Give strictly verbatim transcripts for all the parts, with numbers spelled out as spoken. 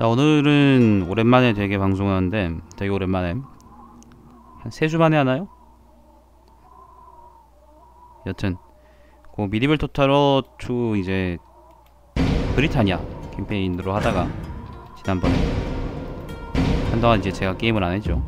자, 오늘은 오랜만에 되게 방송하는데 되게 오랜만에 한 세 주 만에 하나요? 여튼 그 미디블 토탈워 투 이제 브리타니아 캠페인으로 하다가 지난번에 한동안 이제 제가 게임을 안 했죠.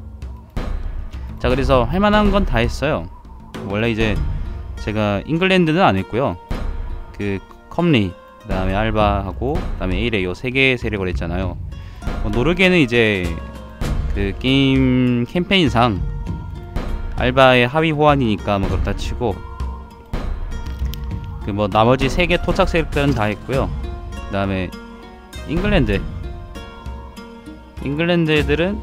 자, 그래서 할만한 건 다 했어요. 원래 이제 제가 잉글랜드는 안 했고요. 그 컴리, 그 다음에 알바하고 그 다음에 에일에 요 세 개 세력을 했잖아요. 뭐 노르게는 이제 그 게임 캠페인상 알바의 하위 호환이니까 뭐 그렇다 치고, 그 뭐 나머지 세 개 토착 세력들은 다 했고요. 그 다음에 잉글랜드 잉글랜드 애들은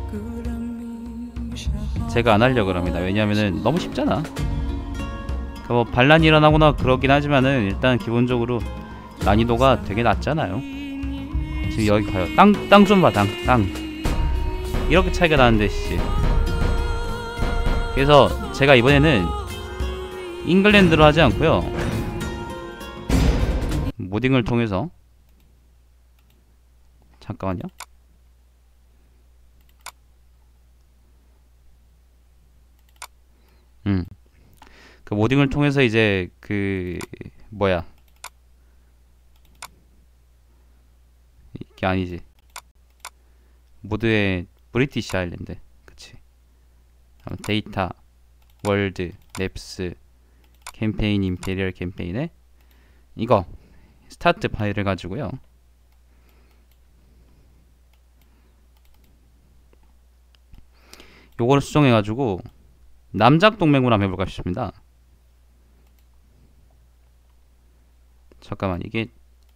제가 안 하려고 합니다. 왜냐면은 너무 쉽잖아. 그 뭐 반란이 일어나거나 그러긴 하지만은 일단 기본적으로 난이도가 되게 낮잖아요. 지금 여기 가요. 땅, 땅 좀 봐, 땅, 땅. 이렇게 차이가 나는데, 씨. 그래서 제가 이번에는 잉글랜드로 하지 않고요, 모딩을 통해서, 잠깐만요. 음. 그 모딩을 통해서 이제 그 뭐야, 이게 아니지, 모드의 브리티시 아일랜드, 그치. 데이터, 월드, 랩스, 캠페인, 임페리얼 캠페인에 이거 스타트 파일을 가지고요, 요거를 수정해가지고 남작 동맹으로 한번 해볼까 싶습니다. 잠깐만, 이게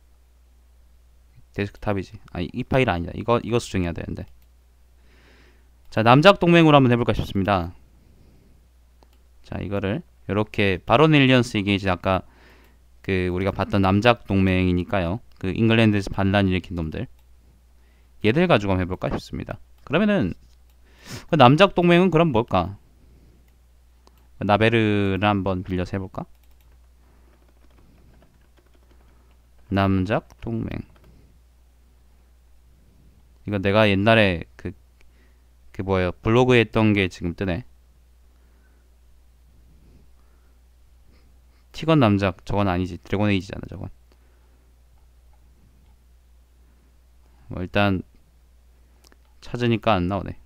데스크탑이지. 아니, 이 파일 아니다. 이거 이거 수정해야 되는데. 자, 남작 동맹으로 한번 해볼까 싶습니다. 자, 이거를 이렇게 바론 일리언스, 이게 이제 아까 그 우리가 봤던 남작 동맹이니까요. 그 잉글랜드에서 반란 일으킨 놈들, 얘들 가지고 한번 해볼까 싶습니다. 그러면은 그 남작 동맹은 그럼 뭘까? 나베르를 한번 빌려서 해볼까? 남작 동맹. 이거 내가 옛날에 그, 그 뭐예요, 블로그에 했던 게 지금 뜨네. 티건 남작, 저건 아니지. 드래곤 에이지잖아, 저건. 뭐 일단 찾으니까 안 나오네.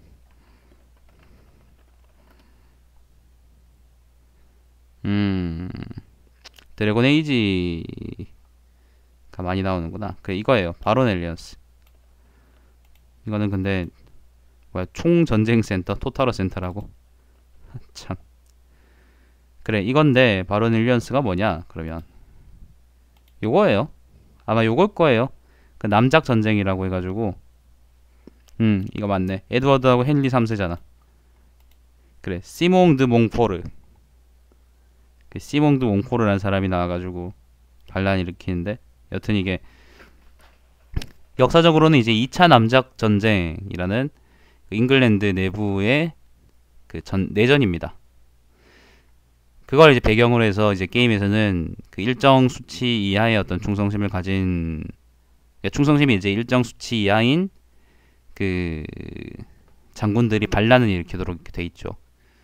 음, 드래곤 에이지가 많이 나오는구나. 그래, 이거예요. 바론 엘리언스. 이거는 근데 뭐야, 총전쟁센터, 토탈워 센터라고. 참. 그래, 이건데 바론 엘리언스가 뭐냐 그러면 요거예요. 아마 요걸 거예요. 그 남작 전쟁이라고 해가지고. 음 이거 맞네. 에드워드하고 헨리 삼 세잖아. 그래, 시몽 드 몽포르. 그 시몽 드 몽포르라는 사람이 나와가지고 반란 일으키는데, 여튼 이게 역사적으로는 이제 이 차 남작 전쟁이라는 그 잉글랜드 내부의 그 전 내전입니다. 그걸 이제 배경으로 해서 이제 게임에서는 그 일정 수치 이하의 어떤 충성심을 가진, 그러니까 충성심이 이제 일정 수치 이하인 그 장군들이 반란을 일으키도록 이렇게 돼 있죠.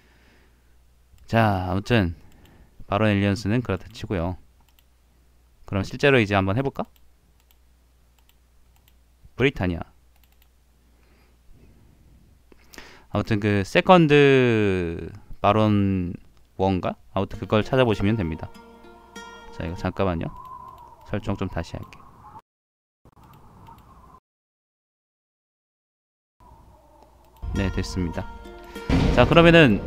자, 아무튼 바론 엘리언스는 그렇다 치고요. 그럼 실제로 이제 한번 해볼까? 브리타니아. 아무튼 그 세컨드 바론 원가? 아무튼 그걸 찾아보시면 됩니다. 자, 이거 잠깐만요. 설정 좀 다시 할게. 네, 됐습니다. 자, 그러면은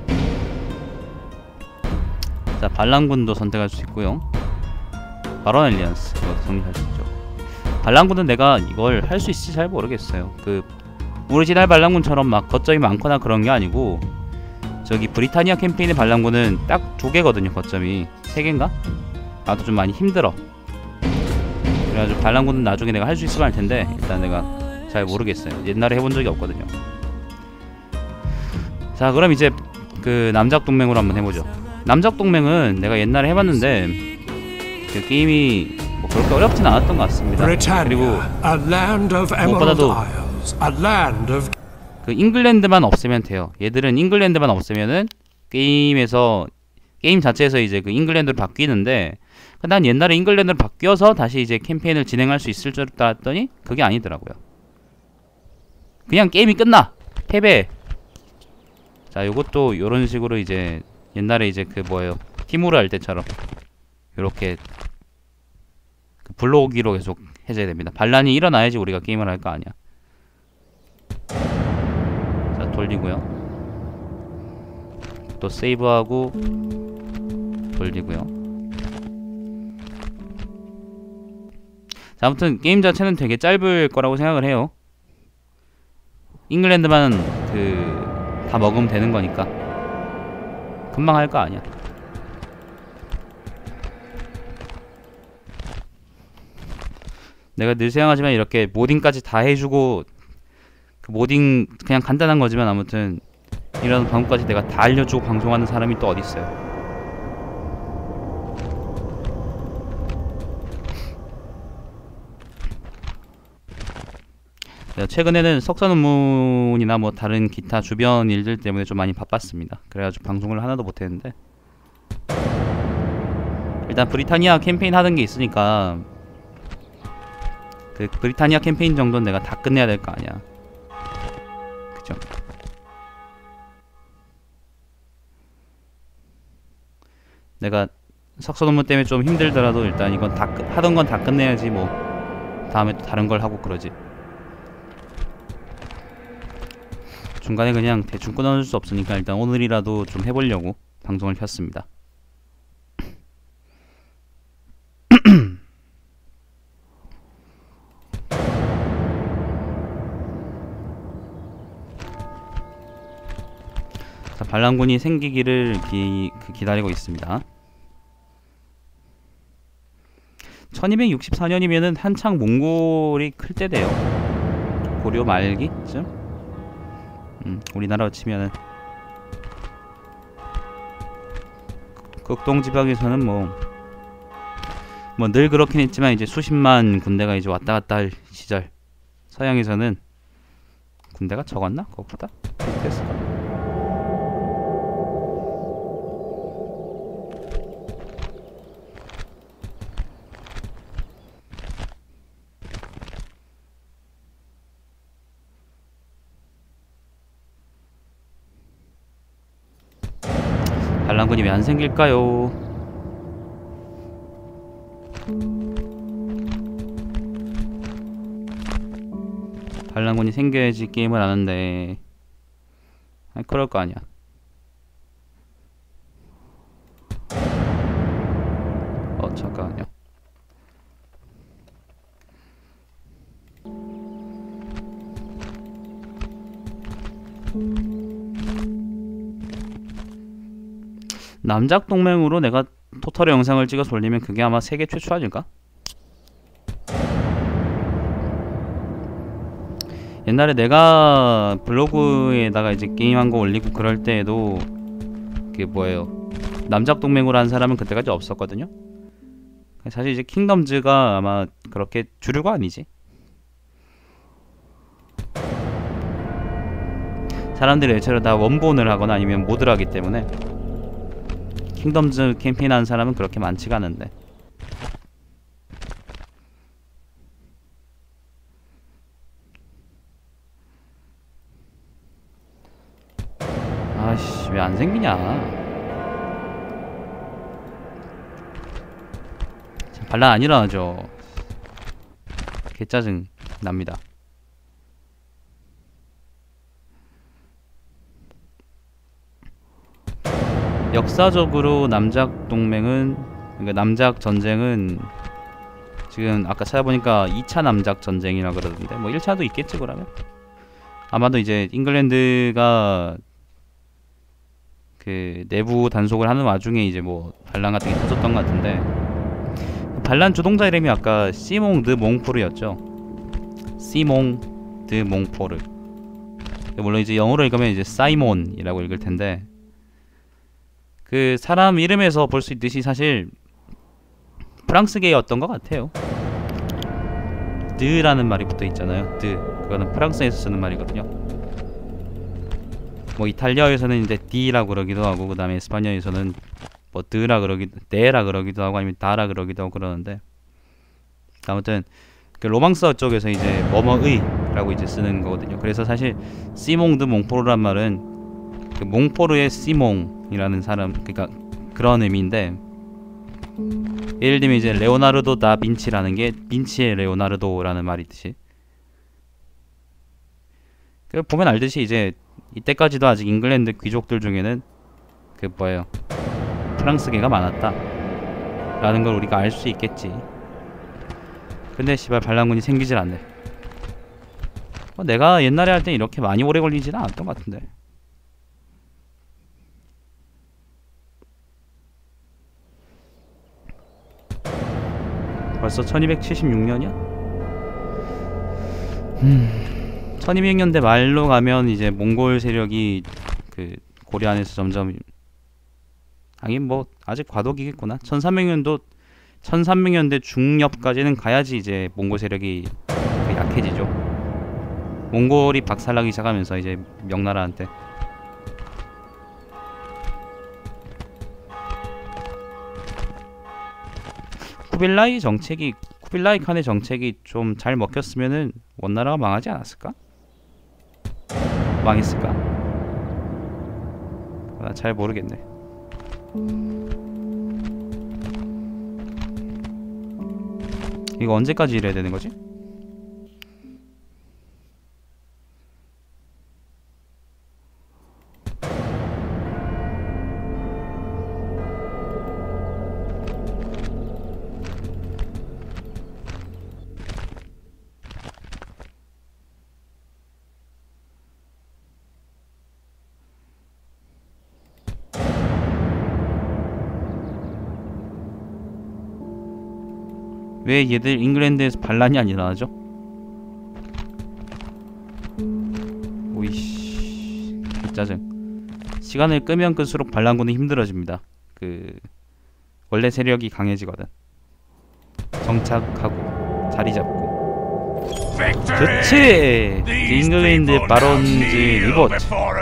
자, 반란군도 선택할 수 있고요. 바론 엘리언스 이것도 정리할 수 있죠. 반란군은 내가 이걸 할 수 있을지 잘 모르겠어요. 그 오리지널 반란군처럼 막 거점이 많거나 그런 게 아니고, 저기 브리타니아 캠페인의 반란군은 딱 두 개거든요. 거점이 세 개인가? 나도 좀 많이 힘들어. 그래가지고 반란군은 나중에 내가 할 수 있으면 할 텐데, 일단 내가 잘 모르겠어요. 옛날에 해본 적이 없거든요. 자, 그럼 이제 그 남작 동맹으로 한번 해보죠. 남작 동맹은 내가 옛날에 해봤는데 그 게임이 뭐 그렇게 어렵진 않았던 것 같습니다. 그리고 무엇보다도 그 잉글랜드만 없애면 돼요. 얘들은 잉글랜드만 없애면은 게임에서 게임 자체에서 이제 그 잉글랜드로 바뀌는데, 난 옛날에 잉글랜드로 바뀌어서 다시 이제 캠페인을 진행할 수 있을 줄 알았더니 그게 아니더라고요. 그냥 게임이 끝나! 패배! 자, 요것도 요런 식으로 이제 옛날에 이제 그 뭐예요, 팀으로 할 때처럼 요렇게 그 불러오기로 계속 해줘야 됩니다. 반란이 일어나야지 우리가 게임을 할 거 아니야. 자, 돌리고요. 또 세이브하고 돌리고요. 자, 아무튼 게임 자체는 되게 짧을 거라고 생각을 해요. 잉글랜드만 그 다 먹으면 되는 거니까 금방 할 거 아니야. 내가 늘 생각하지만 이렇게 모딩까지 다 해주고, 그 모딩 그냥 간단한 거지만 아무튼 이런 방법까지 내가 다 알려주고 방송하는 사람이 또 어딨어요. 내가 최근에는 석사 논문이나 뭐 다른 기타 주변 일들 때문에 좀 많이 바빴습니다. 그래가지고 방송을 하나도 못했는데, 일단 브리타니아 캠페인 하는 게 있으니까 그 브리타니아 캠페인 정도는 내가 다 끝내야 될 거 아니야. 그죠? 내가 석사 논문 때문에 좀 힘들더라도 일단 이건 다 끝, 하던 건 다 끝내야지 뭐 다음에 또 다른 걸 하고 그러지. 중간에 그냥 대충 끊어줄 수 없으니까 일단 오늘이라도 좀 해보려고 방송을 켰습니다. 자, 반란군이 생기기를 기, 그 기다리고 있습니다. 천이백육십사 년이면은 한창 몽골이 클 때 돼요. 고려 말기쯤? 음, 우리나라로 치면은 극동 지방에서는 뭐 뭐 늘 그렇긴 했지만 이제 수십만 군대가 이제 왔다 갔다 할 시절, 서양에서는 군대가 적었나? 그것보다? 됐을까? 반란군이 왜 안 생길까요? 반란군이 생겨야지 게임을 하는데, 아니 그럴 거 아니야. 어 잠깐만요. 남작 동맹으로 내가 토탈 영상을 찍어서 올리면 그게 아마 세계 최초 아닐까? 옛날에 내가 블로그에다가 이제 게임한 거 올리고 그럴 때에도 그게 뭐예요, 남작 동맹으로 한 사람은 그때까지 없었거든요. 사실 이제 킹덤즈가 아마 그렇게 주류가 아니지. 사람들이 애초에 다 원본을 하거나 아니면 모드를 하기 때문에 킹덤즈 캠페인 하는 사람은 그렇게 많지가 않은데, 아씨 왜 안 생기냐. 반란 안 일어나죠. 개짜증 납니다. 역사적으로 남작 동맹은, 그러니까 남작 전쟁은 지금 아까 찾아보니까 이 차 남작 전쟁이라 그러던데, 뭐 일 차도 있겠지 그러면. 아마도 이제 잉글랜드가 그 내부 단속을 하는 와중에 이제 뭐 반란 같은 게 터졌던 것 같은데, 반란 주동자 이름이 아까 시몽 드 몽포르였죠. 시몽 드 몽포르. 물론 이제 영어로 읽으면 이제 사이몬이라고 읽을 텐데, 그 사람 이름에서 볼 수 있듯이 사실 프랑스계였던 것 같아요. 드라는 말이 붙어 있잖아요. 드. 그거는 프랑스에서 쓰는 말이거든요. 뭐 이탈리아에서는 이제 디라고 그러기도 하고, 그 다음에 스파니아에서는 뭐 드라 그러기도, 데라 그러기도 하고, 아니면 다라 그러기도 하고 그러는데, 아무튼 그 로망서 쪽에서 이제 뭐뭐의라고 이제 쓰는 거거든요. 그래서 사실 시몽 드 몽포르란 말은 그 몽포르의 시몽이라는 사람, 그러니까 그런 의미인데, 예를 들면 이제 레오나르도 다 빈치라는 게 빈치의 레오나르도라는 말이듯이, 그 보면 알듯이 이제 이때까지도 아직 잉글랜드 귀족들 중에는 그 뭐예요, 프랑스계가 많았다 라는 걸 우리가 알 수 있겠지. 근데 씨발 반란군이 생기질 않네. 어, 내가 옛날에 할 땐 이렇게 많이 오래 걸리지는 않았던 것 같은데. 벌써 천이백칠십육 년이야? 음, 천이백 년대 말로 가면 이제 몽골 세력이 그 고려 안에서 점점, 하긴 뭐 아직 과도기겠구나. 천삼백 년도 천삼백 년대 중엽까지는 가야지 이제 몽골 세력이 그 약해지죠. 몽골이 박살나기 시작하면서 이제 명나라한테. 쿠빌라이 정책이 쿠빌라이 칸의 정책이 좀 잘 먹혔으면은 원나라가 망하지 않았을까? 망했을까? 나 잘 모르겠네. 이거 언제까지 이래야 되는 거지? 왜 얘들 잉글랜드에서 반란이 안 일어나죠? 오이씨, 짜증. 시간을 끄면 끌수록 반란군은 힘들어집니다. 그 원래 세력이 강해지거든. 정착하고 자리 잡고. 그치! 잉글랜드 바론즈 리보트.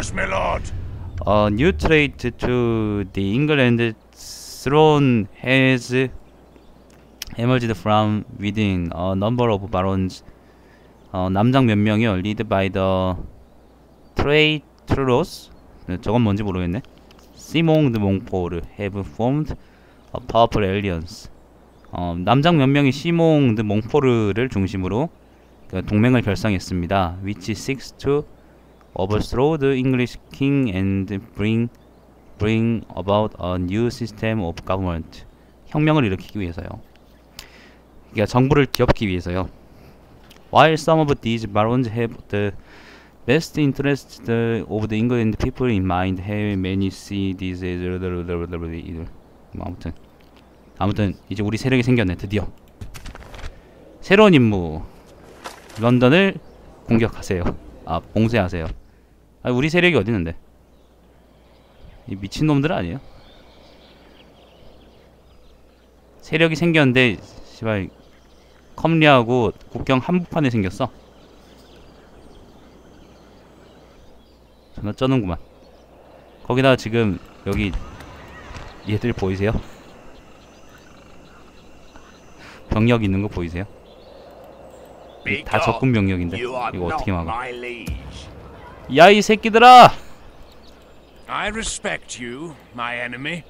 A new threat to the England throne has emerged from within. A number of barons, 어, 남장 몇 명이요, lead by the Praetors, 저건 뭔지 모르겠네. 시몽 드 몽포르 have formed a powerful alliance. 어, 남장 몇 명이 시몽 드 몽포르를 중심으로 그 동맹을 결성했습니다. which seeks to overthrow the English king and bring bring about a new system of government. 혁명을 일으키기 위해서요. 그러니까 정부를 뒤엎기 위해서요. While some of these barons have the best interests of the England people in mind, have many see these as 뭐 아무튼 아무튼 이제 우리 세력이 생겼네. 드디어 새로운 임무. 런던을 공격하세요. 아, 봉쇄하세요. 아, 우리 세력이 어디 있는데? 이 미친놈들 아니에요? 세력이 생겼는데 씨발 컴리하고 국경 한복판에 생겼어. 존나 쩌는구만. 거기다가 지금 여기 얘들 보이세요? 병력 있는 거 보이세요? 다 적군 병력인데 이거 어떻게 막아? 야, 이 새끼들아! I respect you, my enemy.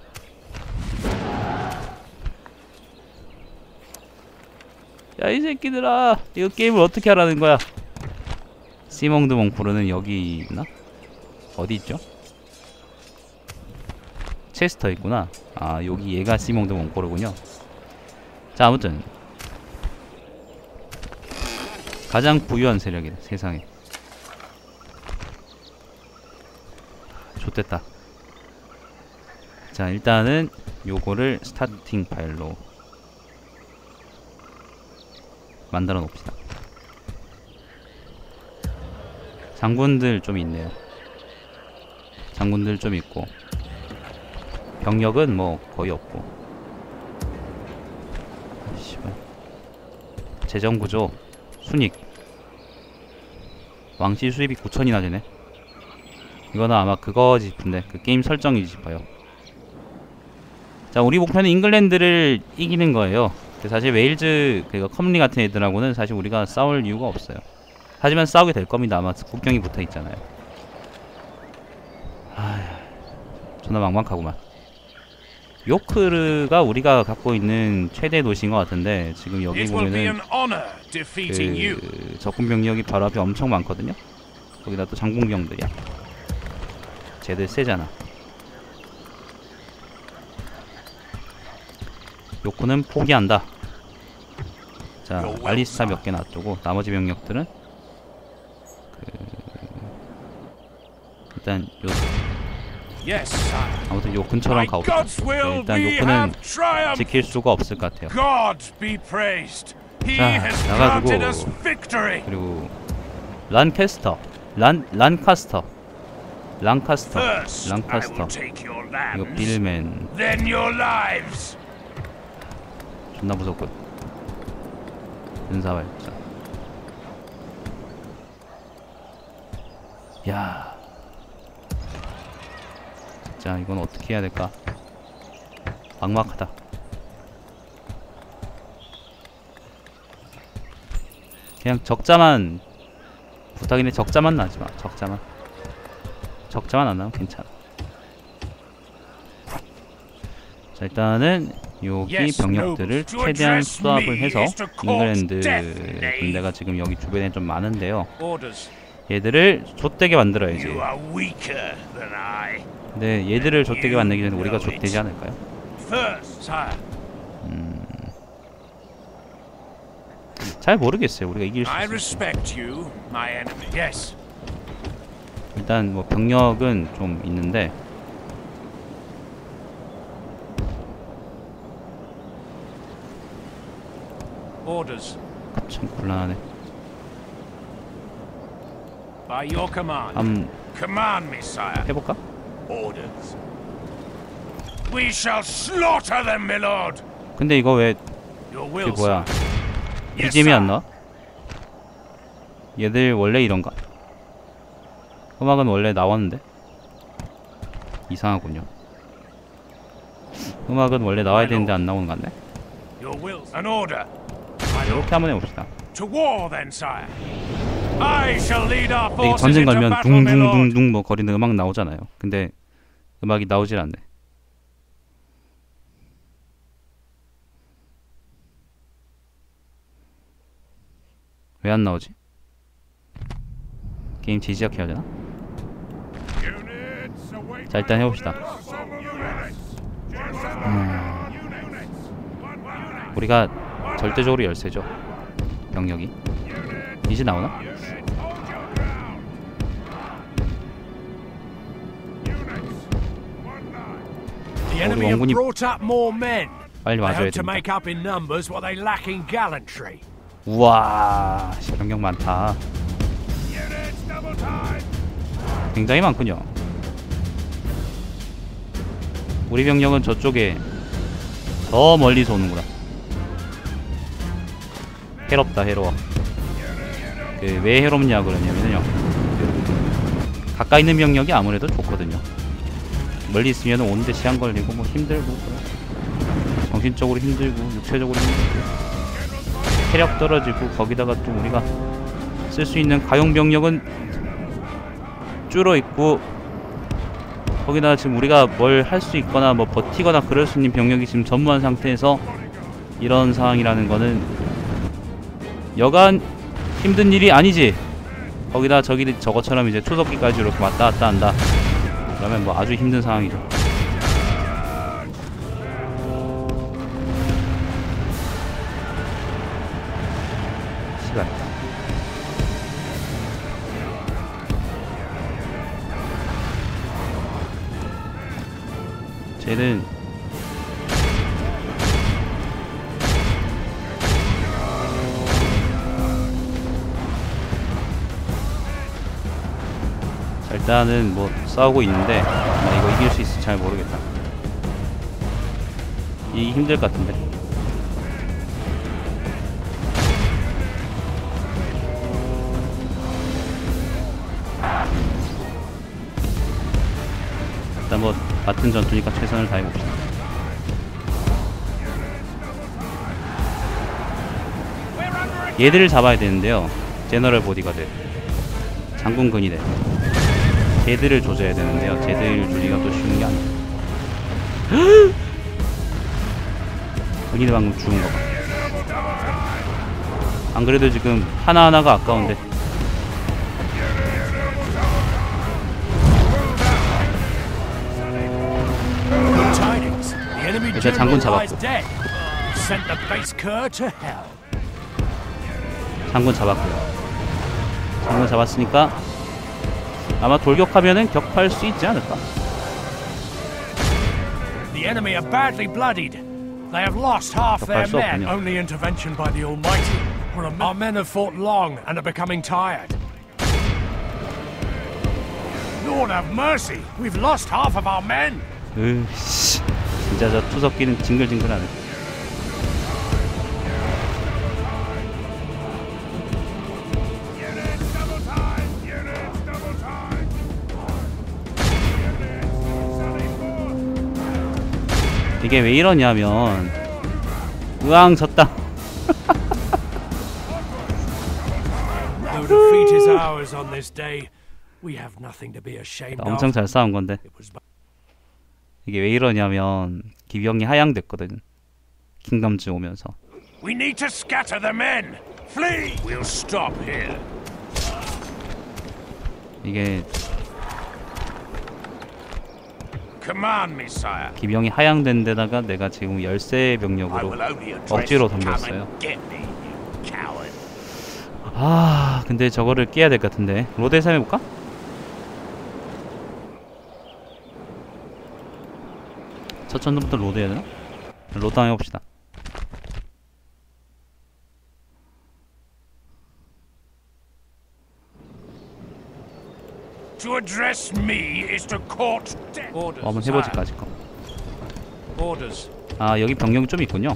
야, 이 새끼들아! 이거 게임을 어떻게 하라는 거야? 시몽 드 몽포르는 여기 있나? 어디 있죠? 체스터 있구나. 아, 여기 얘가 시몽 드 몽포르군요. 자, 아무튼 가장 부유한 세력이다, 세상에. 좋됐다. 자, 일단은 요거를 스타팅 파일로 만들어 놓읍시다. 장군들 좀 있네요. 장군들 좀 있고 병력은 뭐 거의 없고. 씨발. 재정구조 순익 왕실 수입이 구천이나 되네. 이거는 아마 그거지 싶은데 그 게임 설정이지 싶어요. 자, 우리 목표는 잉글랜드를 이기는 거예요. 사실 웨일즈 그 컴리 같은 애들하고는 사실 우리가 싸울 이유가 없어요. 하지만 싸우게 될 겁니다. 아마 국경이 붙어 있잖아요. 아, 존나 막막하구만. 요크르가 우리가 갖고 있는 최대 도시인 것 같은데 지금 여기 It will be 보면은 an honor defeating you. 그 적군 병력이 바로 앞에 엄청 많거든요. 거기다 또 장군병들이야. 쟤들 세잖아. 요크는 포기한다. 자, 알리스타 몇 개 놔두고 나머지 병력들은 그 일단 요 Yes, sire. 아무튼 요 근처랑 By 가봅시다. God's will, 일단 we 요크는 have triumphed. 지킬 수가 없을 것 같아요. God be praised. He 자, has 나가지고 granted us victory. 그리고 란캐스터, 란 란카스터, 랑카스터, First, I 랑카스터. will take your 이거 lands, 빌맨 then your lives. 존나 무섭고. 은사발. 자. 야. 자, 이건 어떻게 해야 될까? 막막하다. 그냥 적자만 부탁이네. 적자만 나지 마. 적자만. 적자만 안 나면 괜찮아. 자, 일단은 여기 병력들을 최대한 수합을 해서 잉글랜드 군대가 지금 여기 주변에 좀 많은데요. Orders. 얘들을 좆되게 만들어야지. You are weaker than I. 근데 얘들을 좆되게 만들기 전에 우리가 좆되지 않을까요? First, sire. 음... 잘 모르겠어요. 우리가 이길 수 I 있을지. respect you, my enemy. Yes. 일단 뭐 병력은 좀 있는데 Orders. 참 곤란하네. By your command. 한번 Command me, sire. 해볼까? Orders. We shall slaughter them, my lord. 근데 이거 왜 Your 이게 will, 뭐야? sire. Yes, 비지엠이 안 sire. 나와? 얘들 원래 이런가? 음악은 원래 나왔는데? 이상하군요. 음악은 원래 나와야 되는데 안 나오는 것 같네? Your will. An order. My lord. 이렇게 한번 해봅시다. To war, then, sire. I shall lead our 이게 forces 전쟁 into 가면 battle, my lord. 둥둥둥둥 뭐 거리는 음악 나오잖아요. 근데 음악이 나오질 않네. 왜 안 나오지? 게임 재시작해야 되나? 자, 일단 해봅시다. 음... 우리가 절대적으로 열세죠. 병력이 이제 나오나? The enemy have brought up more men. 빨리 They 와줘야 hope to 됩니다. make up in numbers what they lack in gallantry. 우와, 씨, 병력 많다. 굉장히 많군요. 우리 병력은 저쪽에 더 멀리서 오는구나. 해롭다, 해로워. 그 왜 해롭냐 그러냐면요, 그 가까이 있는 병력이 아무래도 좋거든요. 멀리 있으면 오는데 시간 걸리고 뭐 힘들고 그래. 정신적으로 힘들고 육체적으로 힘들고 체력 떨어지고 거기다가 또 우리가 쓸 수 있는 가용 병력은 줄어 있고 거기다가 지금 우리가 뭘 할 수 있거나 뭐 버티거나 그럴 수 있는 병력이 지금 전무한 상태에서 이런 상황이라는 거는 여간 힘든 일이 아니지. 거기다 저기 저것처럼 이제 초석기까지 이렇게 왔다 갔다 한다. 그러면 뭐 아주 힘든 상황이죠. 시간. 쟤는 자, 일단은 뭐 싸우고 있는데 나 이거 이길 수 있을지 잘 모르겠다. 이기 힘들 것 같은데. 뭐 같은 전투니까 최선을 다해봅시다. 얘들을 잡아야 되는데요. 제너럴 보디가드, 장군 근위대, 쟤들을 조져야 되는데요. 쟤들 조지기가 또 쉬운 게 아니에요. 근위대 방금 죽은 거 봐. 안 그래도 지금 하나하나가 아까운데. 일단 장군 잡았고. 장군 잡았고요. 장군 잡았으니까 아마 돌격하면은 격파할 수 있지 않을까? The enemy are badly bloodied. They have lost half their men. Only intervention by the Almighty. Our men have fought long and are becoming tired. Lord have mercy. We've lost half of our men. 으씨, 진짜 저 투석기는 징글징글하네. 이게 왜 이러냐면 으앙 졌다. 엄청 잘 싸운 건데. 이게 왜 이러냐면 기병이 하향됐거든. 킹덤즈 오면서. We need to scatter the men. Flee. We'll stop here. 이게 Command me, sire. 기병이 하향된 데다가 내가 지금 열세 병력으로 억지로 덤볐어요. 아, 근데 저거를 깨야 될 것 같은데. 로드에서 해볼까? 첫 전부터 로드 해야 되나? 로드 한번 해봅시다. To address me is to court death. 어, 한번 해보지 까짓 거. 아, 여기 병력이 좀 있군요.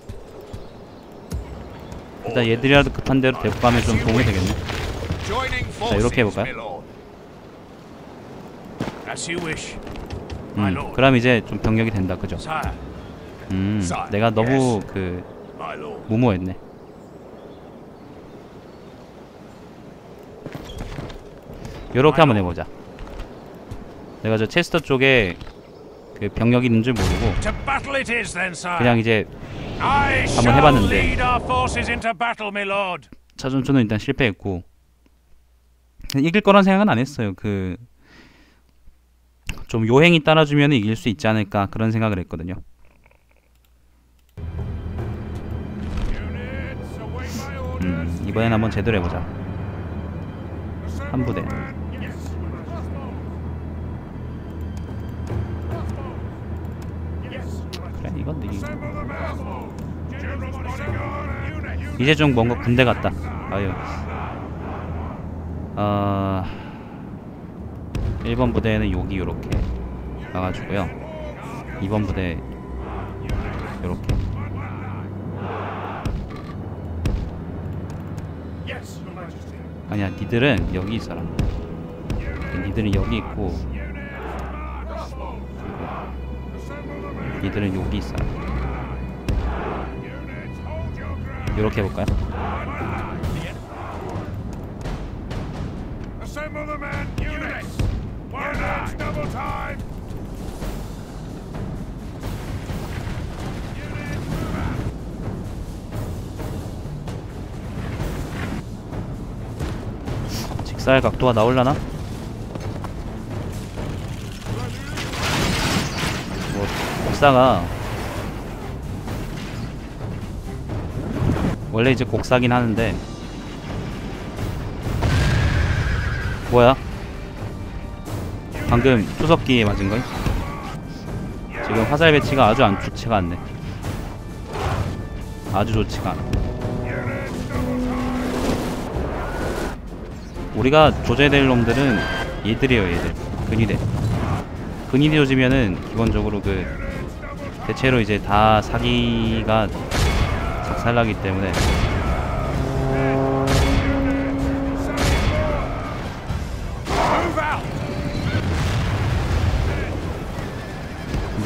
일단 얘들이라도 급한 대로 데리고 가면 좀 도움이 되겠네. 자, 이렇게 해볼까요? 음, 그럼 이제 좀 병력이 된다, 그죠? 음, 내가 너무 그 무모했네. 요렇게 한번 해보자. 내가 저 체스터 쪽에 그 병력이 있는 줄 모르고 그냥 이제 한번 해봤는데 차전초는 일단 실패했고 이길 거란 생각은 안 했어요. 그 좀 요행이 따라주면 이길 수 있지 않을까 그런 생각을 했거든요. 음, 이번엔 한번 제대로 해보자. 한 부대. 그래, 이건 이기. 이제 좀 뭔가 군대 같다. 아유. 어... 일 번 부대는 여기 요렇게 가가지고요. 이 번 부대 요렇게. 아니야, 니들은 여기 있어라. 니들은 여기 있고 니들은 여기 있어라. 요렇게 해볼까요? 직사의 각도가 나올라나? 뭐 곡사가 원래 이제 곡사긴 하는데 뭐야? 방금 투석기에 맞은 거야? 지금 화살 배치가 아주 안 좋지가 않네. 아주 좋지가 않아. 우리가 조져야 될 놈들은 얘들이에요, 얘들. 근위대. 근위대 조지면은 기본적으로 그 대체로 이제 다 사기가 작살나기 때문에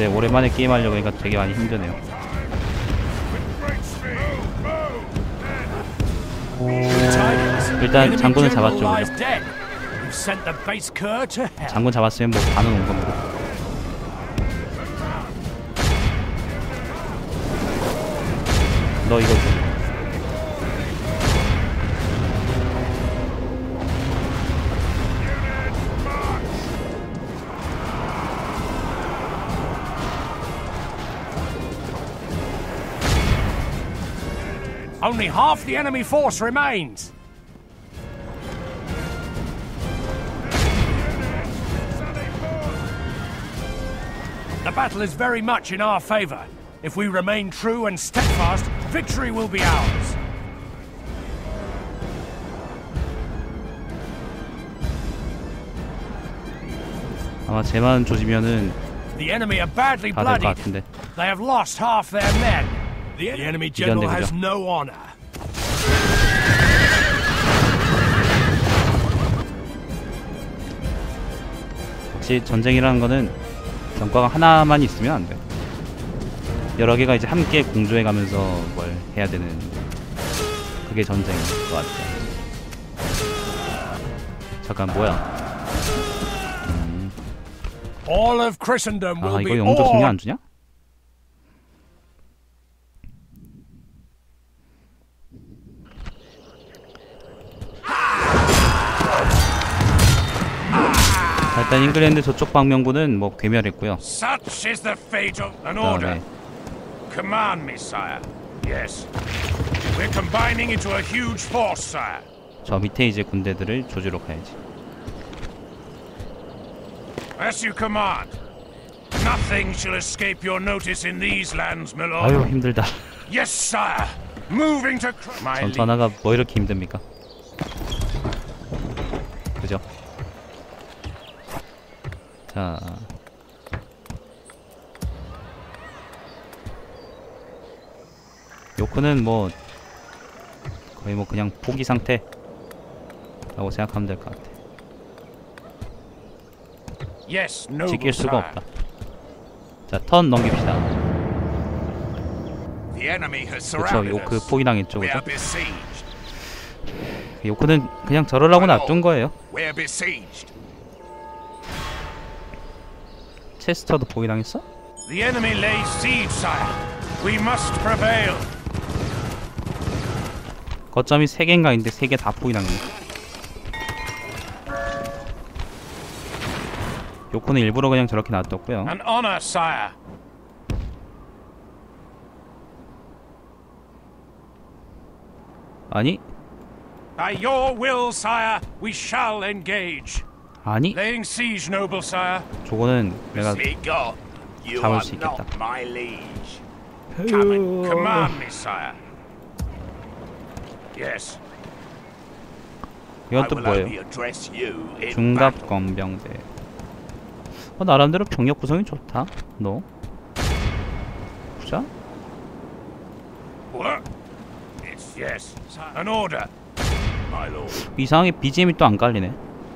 근데 오랜만에 게임하려고 하니까 되게 많이 힘드네요. 일단 장군을 잡았죠. 그죠? 장군 잡았으면 뭐 반은 온 겁니다. 너 이거 좀. Only half the enemy force remains. The battle is very much in our favor. If we remain true and steadfast, victory will be ours. 아마 쟤만 조지면은 The enemy are badly 다 될 것 bloodied. 같은데. They have lost half their men. The enemy general 이겼네, has 그죠? no honor. 역시 전쟁이라는 거는 병과가 하나만 있으면 안 돼. 여러 개가 이제 함께 공조해 가면서 뭘 해야 되는, 그게 전쟁인 것 같아. 잠깐 뭐야? 음. All of Christendom 아 will 이거 be 영조 승리 awed. 안 주냐? 자, 일단 잉글랜드 저쪽 방면군은 뭐 괴멸했고요. Such is the fate of an order. 그다음에 Command me, sire. Yes. We're combining into a huge force, sire. 저 밑에 이제 군대들을 조지러 가야지. As you command. Nothing shall escape your notice in these lands, my lord. 아유 힘들다. Yes, sire. Moving to my 전 전화가 뭐 이렇게 힘듭니까? 그죠? 자, 요크는 뭐 거의 뭐 그냥 포기 상태라고 생각하면 될 것 같아. Yes, noble 지킬 수가 sire. 없다. 자, 턴 넘깁시다. The enemy has 그쵸, surrounded 요크 us. 포기당했죠, We 그죠? are besieged. 요크는 그냥 저러라고 놔둔 거예요. We are besieged. 체스터도 포기당했어? The enemy lays siege, sire. We must prevail. 거점이 세 개인가 있는데 세 개 다 포기당했네. 요코는 일부러 그냥 저렇게 놔뒀고요. An honor, sire. 아니? By your will, sire, we shall engage. 아니? Laying siege, noble sire. 저거는 내가 God, you 잡을 are 수 있겠다. not my liege. Come and command me, sire. Yes. 이건 또 뭐예요? 중갑 건병대. 어, 나름대로 병력 구성이 좋다. 너. 보자. What? It's yes. An order. My lord. 이상하게 비지엠이 또 안 깔리네.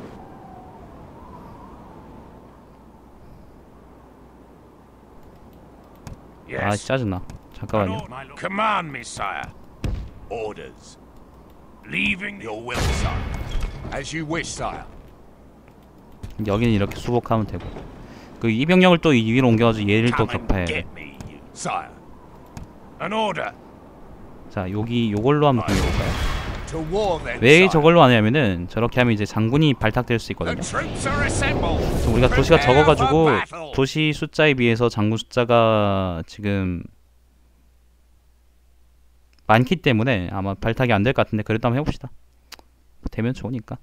아 Yes. 짜증나. 잠깐만요. Command me, sire. Orders. Leaving your will, sire. As you wish, sire. 여기는 이렇게 수복하면 되고. 그 이 병력을 또 이 위로 옮겨가지고 얘를 또 Come and 격파해. get me, you sire. An order. 자 여기 요걸로 한번 공격해볼까요? To war then, 왜 sire. 저걸로 하냐면은 저렇게 하면 이제 장군이 발탁될 수 있거든요. The troops are assembled. 그래서 우리가 도시가 Prepare for 적어가지고 battle. 도시 숫자에 비해서 장군 숫자가 지금 많기 때문에 아마 발탁이 안 될 것 같은데 그래도 한번 해봅시다. 되면 좋으니까.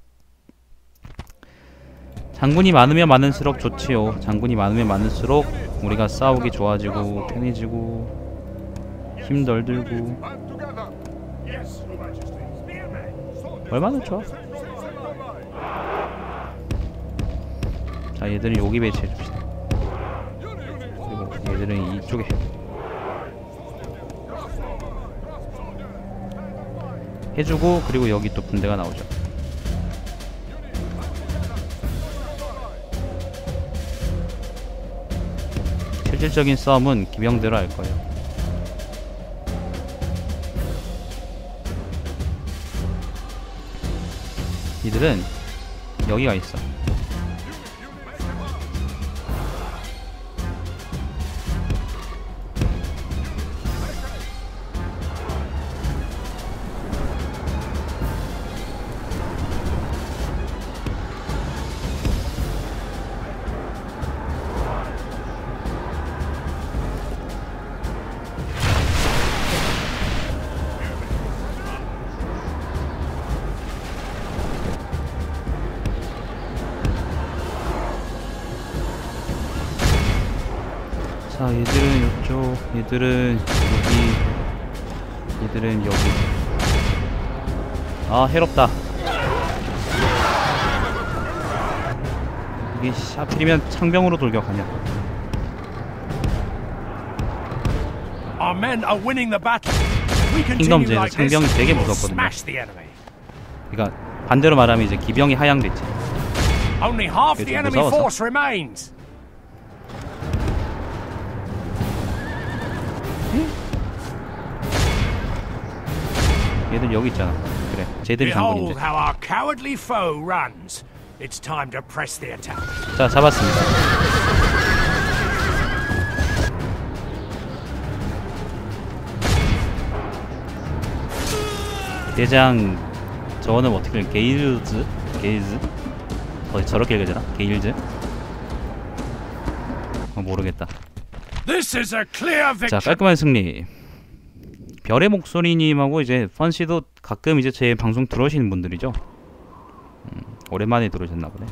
장군이 많으면 많을수록 좋지요. 장군이 많으면 많을수록 우리가 싸우기 좋아지고 편해지고 힘 덜 들고 얼마나 좋아. 자 얘들은 여기 배치해줍시다. 그리고 얘들은 이쪽에. 해주고 그리고 여기 또 군대가 나오죠. 실질적인 싸움은 기병대로 할 거예요. 이들은 여기가 있어. 자, 얘들은 이쪽, 얘들은 여기, 얘들은 여기. 아, 해롭다. 이게 하필이면 창병으로 돌격하냐. Our men are winning the battle. We 킹덤 continue 제에서 like this, 창병이 되게 we will 무섭거든요. smash the enemy. 그러니까 반대로 말하면 이제 기병이 하향됐지. Only half 그게 the 좀 enemy 무서워서. force remains. 얘들 여기 있잖아. 그래, 쟤들이 Behold 장군인데. how our cowardly foe runs. It's time to press the attack. 자, 잡았습니다. 대장, 저거는 어떻게 읽 게일즈? 게일즈? 어디 저렇게 읽어야 되나? 게일즈? 어, 모르겠다. This is a clear 자, victory. 깔끔한 승리. 별의 목소리님하고 이제 펀씨도 가끔 이제 제 방송 들어오시는 분들이죠. 음, 오랜만에 들어오셨나 보네.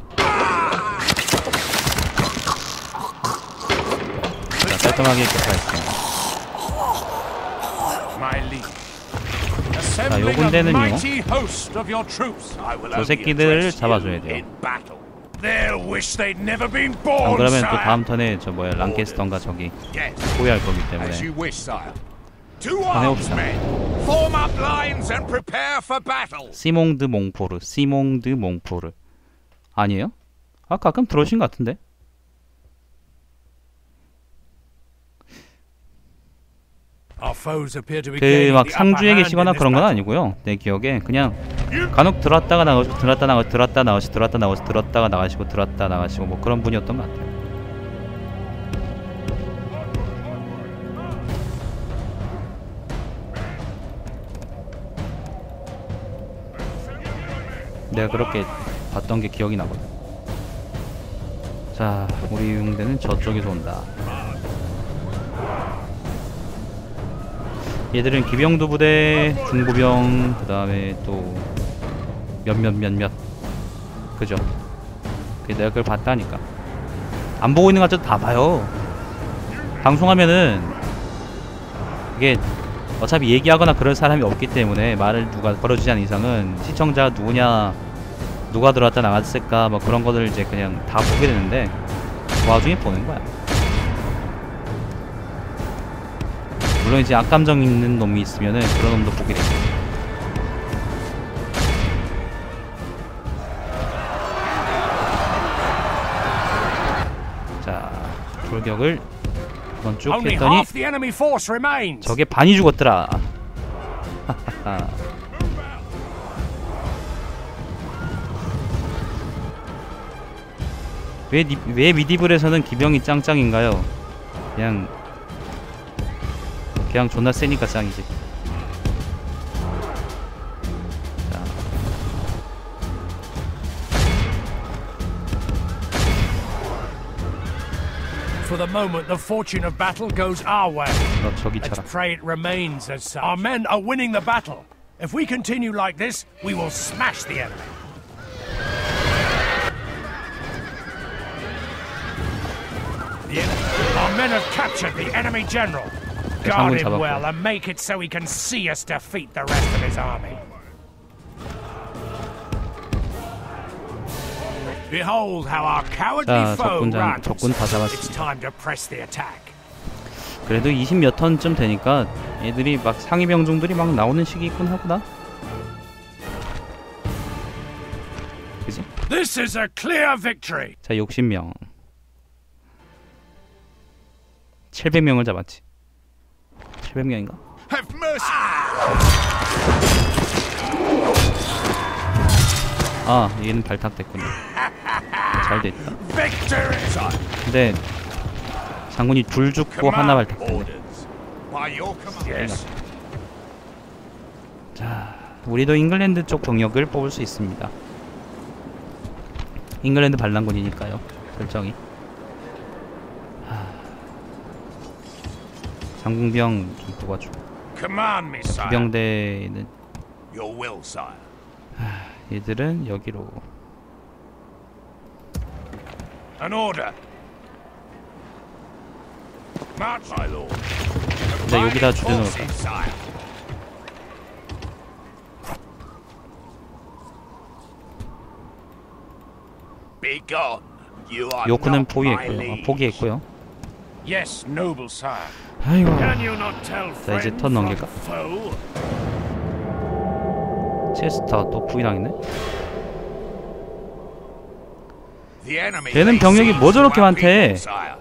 자, 깔끔하게 격파했습니다. My lead. 자, Assembling a 요군데는요. mighty host of your troops. I will 저 only 새끼들을 address 잡아줘야 you 돼요. in battle. They'll wish they'd never been 안 born, 그러면 또 sire. 다음 턴에 저 뭐야 랑캐스턴가 저기 Yes, 포위할 거기 때문에. as you wish, sire. To 한번 arms, 해봅시다. men. Form up lines and prepare for battle. 시몽드 몽포르, 시몽드 몽포르 아니에요? 아, 가끔 들어오신 것 같은데. Our foes appear to be 그 gaining 막 the upper 상주에 hand 계시거나 in this 그런 건 battle. 아니고요. 내 기억에 그냥 간혹 들어왔다가 나가시고 들어왔다 나가 들어왔다 나가시고 들어왔다 나가시고 들어왔다가 나가시고 들어왔다 나가시고 뭐 그런 분이었던 것 같아요. 내가 그렇게 봤던 게 기억이 나거든. 자, 우리 용대는 저쪽에서 온다. 얘들은 기병도 부대, 중부병, 그 다음에 또 몇몇 몇몇 그죠? 그 내가 그걸 봤다니까. 안 보고 있는 것 같아도 다 봐요. 방송하면은 이게 어차피 얘기하거나 그럴 사람이 없기 때문에 말을 누가 걸어주지 않은 이상은 시청자가 누구냐, 누가 들어왔다 나갔을까 뭐 그런 것들 이제 그냥 다 보게 되는데 그 와중에 보는 거야. 물론 이제 악감정 있는 놈이 있으면은 그런 놈도 보게 되죠. 자, 돌격을 한번 쭉 Only 했더니 half the enemy force remains. 저게 반이 죽었더라. 왜, 니, 왜 미디블에서는 기병이 짱짱인가요? 그냥 그냥 존나 세니까 짱이지. 자, For the moment, the fortune of battle goes our way. 너 저기 Let's 쳐라. pray it remains as such. Our men are winning the battle. If we continue like this, we will smash the enemy. The enemy. Our men have captured the enemy general. Guard him well and make it so he can see us defeat the rest of his army. Behold how our cowardly 자, foe 적군 장, runs. 적군 다 It's 잡았습니다. time to press the attack. 그래도 이십 몇 턴쯤 되니까 애들이 막 상위 병종들이 막 나오는 시기 있군 하구나. 그지? This is a clear victory. 자, 육십 명. 칠백 명을 잡았지. 칠백 명인가? Have mercy. 아, 얘는 발탁됐군요. 잘 됐다. Victory! 근데 장군이 둘 죽고 하나 발탁됐네. Orders. By your command. Yes. 자, 우리도 잉글랜드 쪽 병력을 뽑을 수 있습니다. 잉글랜드 반란군이니까요. 설정이. 하... 장군병 좀 뽑아주고. Command me, sire. 기병대는 Your will, sire. 얘들은 여기로. An order. March, my lord. 자, 여기다 주둔을 Forces, 놓을까? sire. Be gone. You are 요크는 not my 포기했고요. 아, liege. 포기했고요. Yes, noble sire. 아이고. Can you not tell 자, 이제 friend 턴 from 넘길까? foe? 체스터 또 포기당했네. The enemy 걔는 lays 병력이 siege 뭐 저렇게 to our 많대? people, sire.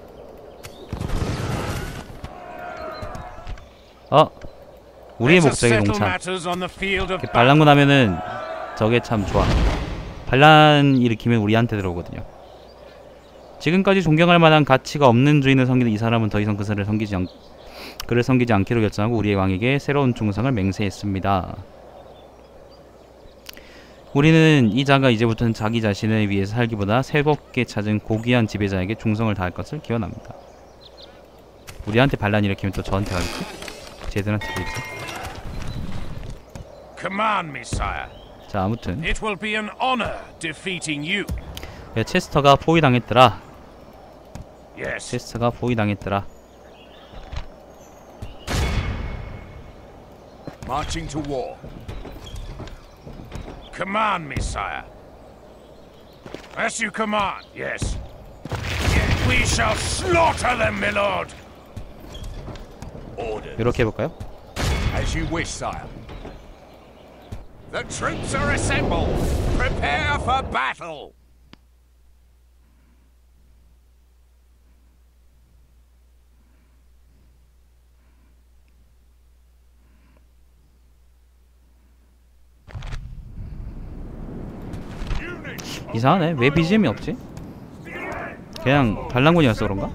어, 우리의 Let us 목적이 settle 동참. matters on the field of 이렇게 반란군 하면은 저게 참 좋아. 반란 일으키면 우리한테 들어오거든요. 지금까지 존경할 만한 가치가 없는 주인을 섬기는 이 사람은 더 이상 그를 섬기지 않 그를 섬기지 않기로 결정하고 우리의 왕에게 새로운 충성을 맹세했습니다. 우리는 이 자가 이제부터는 자기 자신을 위해서 살기보다 새롭게 찾은 고귀한 지배자에게 충성을 다할 것을 기원합니다. 우리한테 반란 일으키면 또 저한테 가겠지? 쟤들한테 가겠지? Command me, sire. 자, 아무튼 It will be an honor defeating you. 야, 체스터가 포위당했더라. Yes. 체스터가 포위당했더라. Marching to war. Command me, sire. As you command, yes. We shall slaughter them, my lord. Orders. 이렇게 해볼까요? As you wish, sire. The troops are assembled. Prepare for battle. 이상하네. 왜 비지엠이 없지? 그냥 반란군이어서 그런가?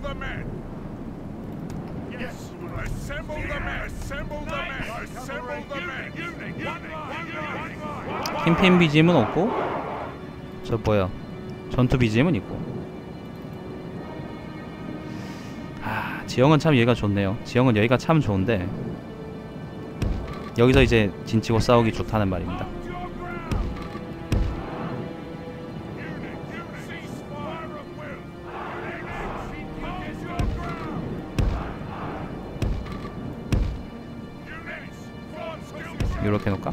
캠페인 비지엠은 없고 저 뭐야 전투 비지엠은 있고. 아, 지형은 참 여기가 좋네요. 지형은 여기가 참 좋은데 여기서 이제 진치고 싸우기 좋다는 말입니다. 이렇게 해놓을까?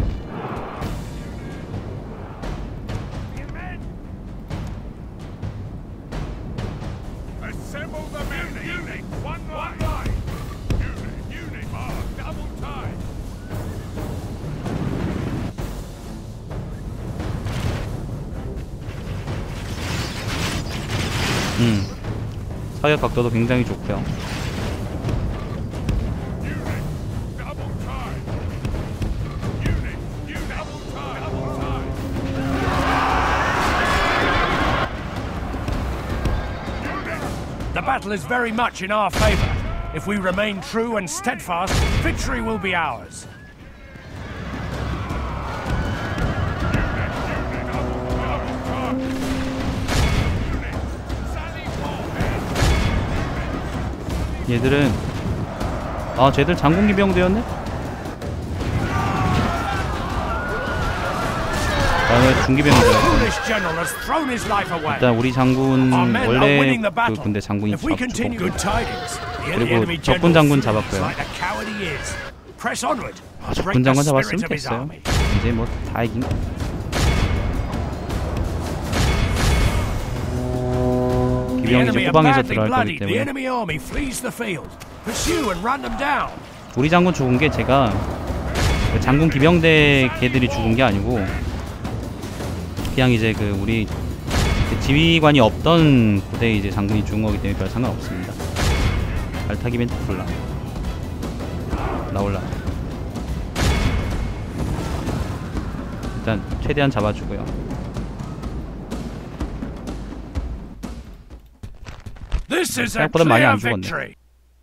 Assemble the men. Unit, one line. Unit, unit, mark, double time. 음, 사격 각도도 굉장히 좋고요. The battle is very much in our favor. If we remain true and steadfast, victory will be ours. 얘들은 아, 쟤들 장군기병대였네? 다음에 중기병대였고. Foolish general has thrown his life away. 일단 우리 장군 Our men are 원래 winning the 그 battle. 군대 장군이 If we continue, 잡고 good tidings. The 그리고 enemy 적군 general 장군 feels 잡았고요. like the coward he is. Press onward. 아, Break 적군 the 장군 spirit 잡았으면 of his 됐어요. army. 이제 뭐 다 이긴. The 기병이 enemy 이제 are 후방에서 badly 들어갈 거기 bloodied. The 때문에 enemy army flees the field. Pursue and run them down. 우리 장군 죽은 게 제가 그 장군 기병대 걔들이 죽은 게 아니고 그냥 이제 그 우리 그 지휘관이 없던 부대에 이제 장군이 죽은 거기 때문에 별 상관없습니다. 발타기 멘트 골라. 나올라. 일단 최대한 잡아주고요. This is a 생각보다 많이 clear 안 죽었네. victory.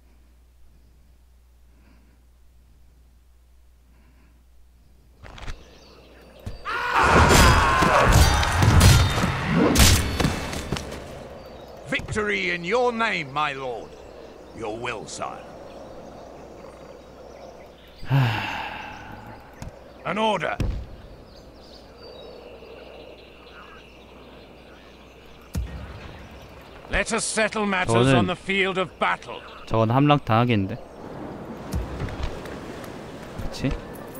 Victory in your name, my lord. Your will, sire. An order. Let us settle matters 저거는- on the field of battle. 저건 함락 당하겠는데. 그치?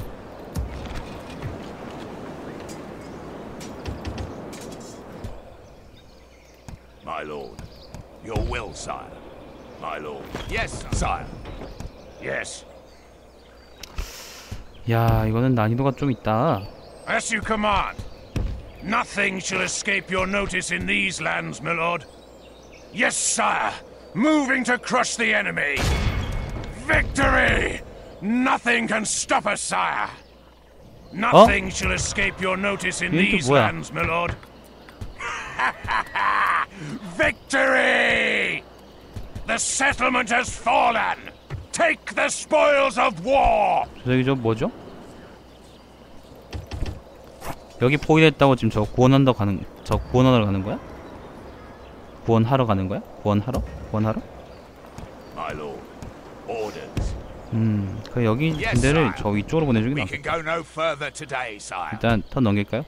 My lord. Your will, sire. My lord. Yes, sire. Yes. 야, 이거는 난이도가 좀 있다. As you command. Nothing shall escape your notice in these lands, my lord. Yes, sire. Moving to crush the enemy. Victory! Nothing can stop us, sire. Nothing shall escape your notice in 얘는 또 these 뭐야? lands, my lord. Victory! The settlement has fallen. Take the spoils of war. 저기 저 뭐죠? 여기 포위됐다고 지금 저 구원한다 가는 저 구원하러 가는 거야? 구원하러 가는 거야? 구원하러? 구원하러? My lord. Orders. 음, 그 여기 군대를 저 위쪽으로 보내주긴 We 나. can go no further today, sire. 일단 턴 넘길까요?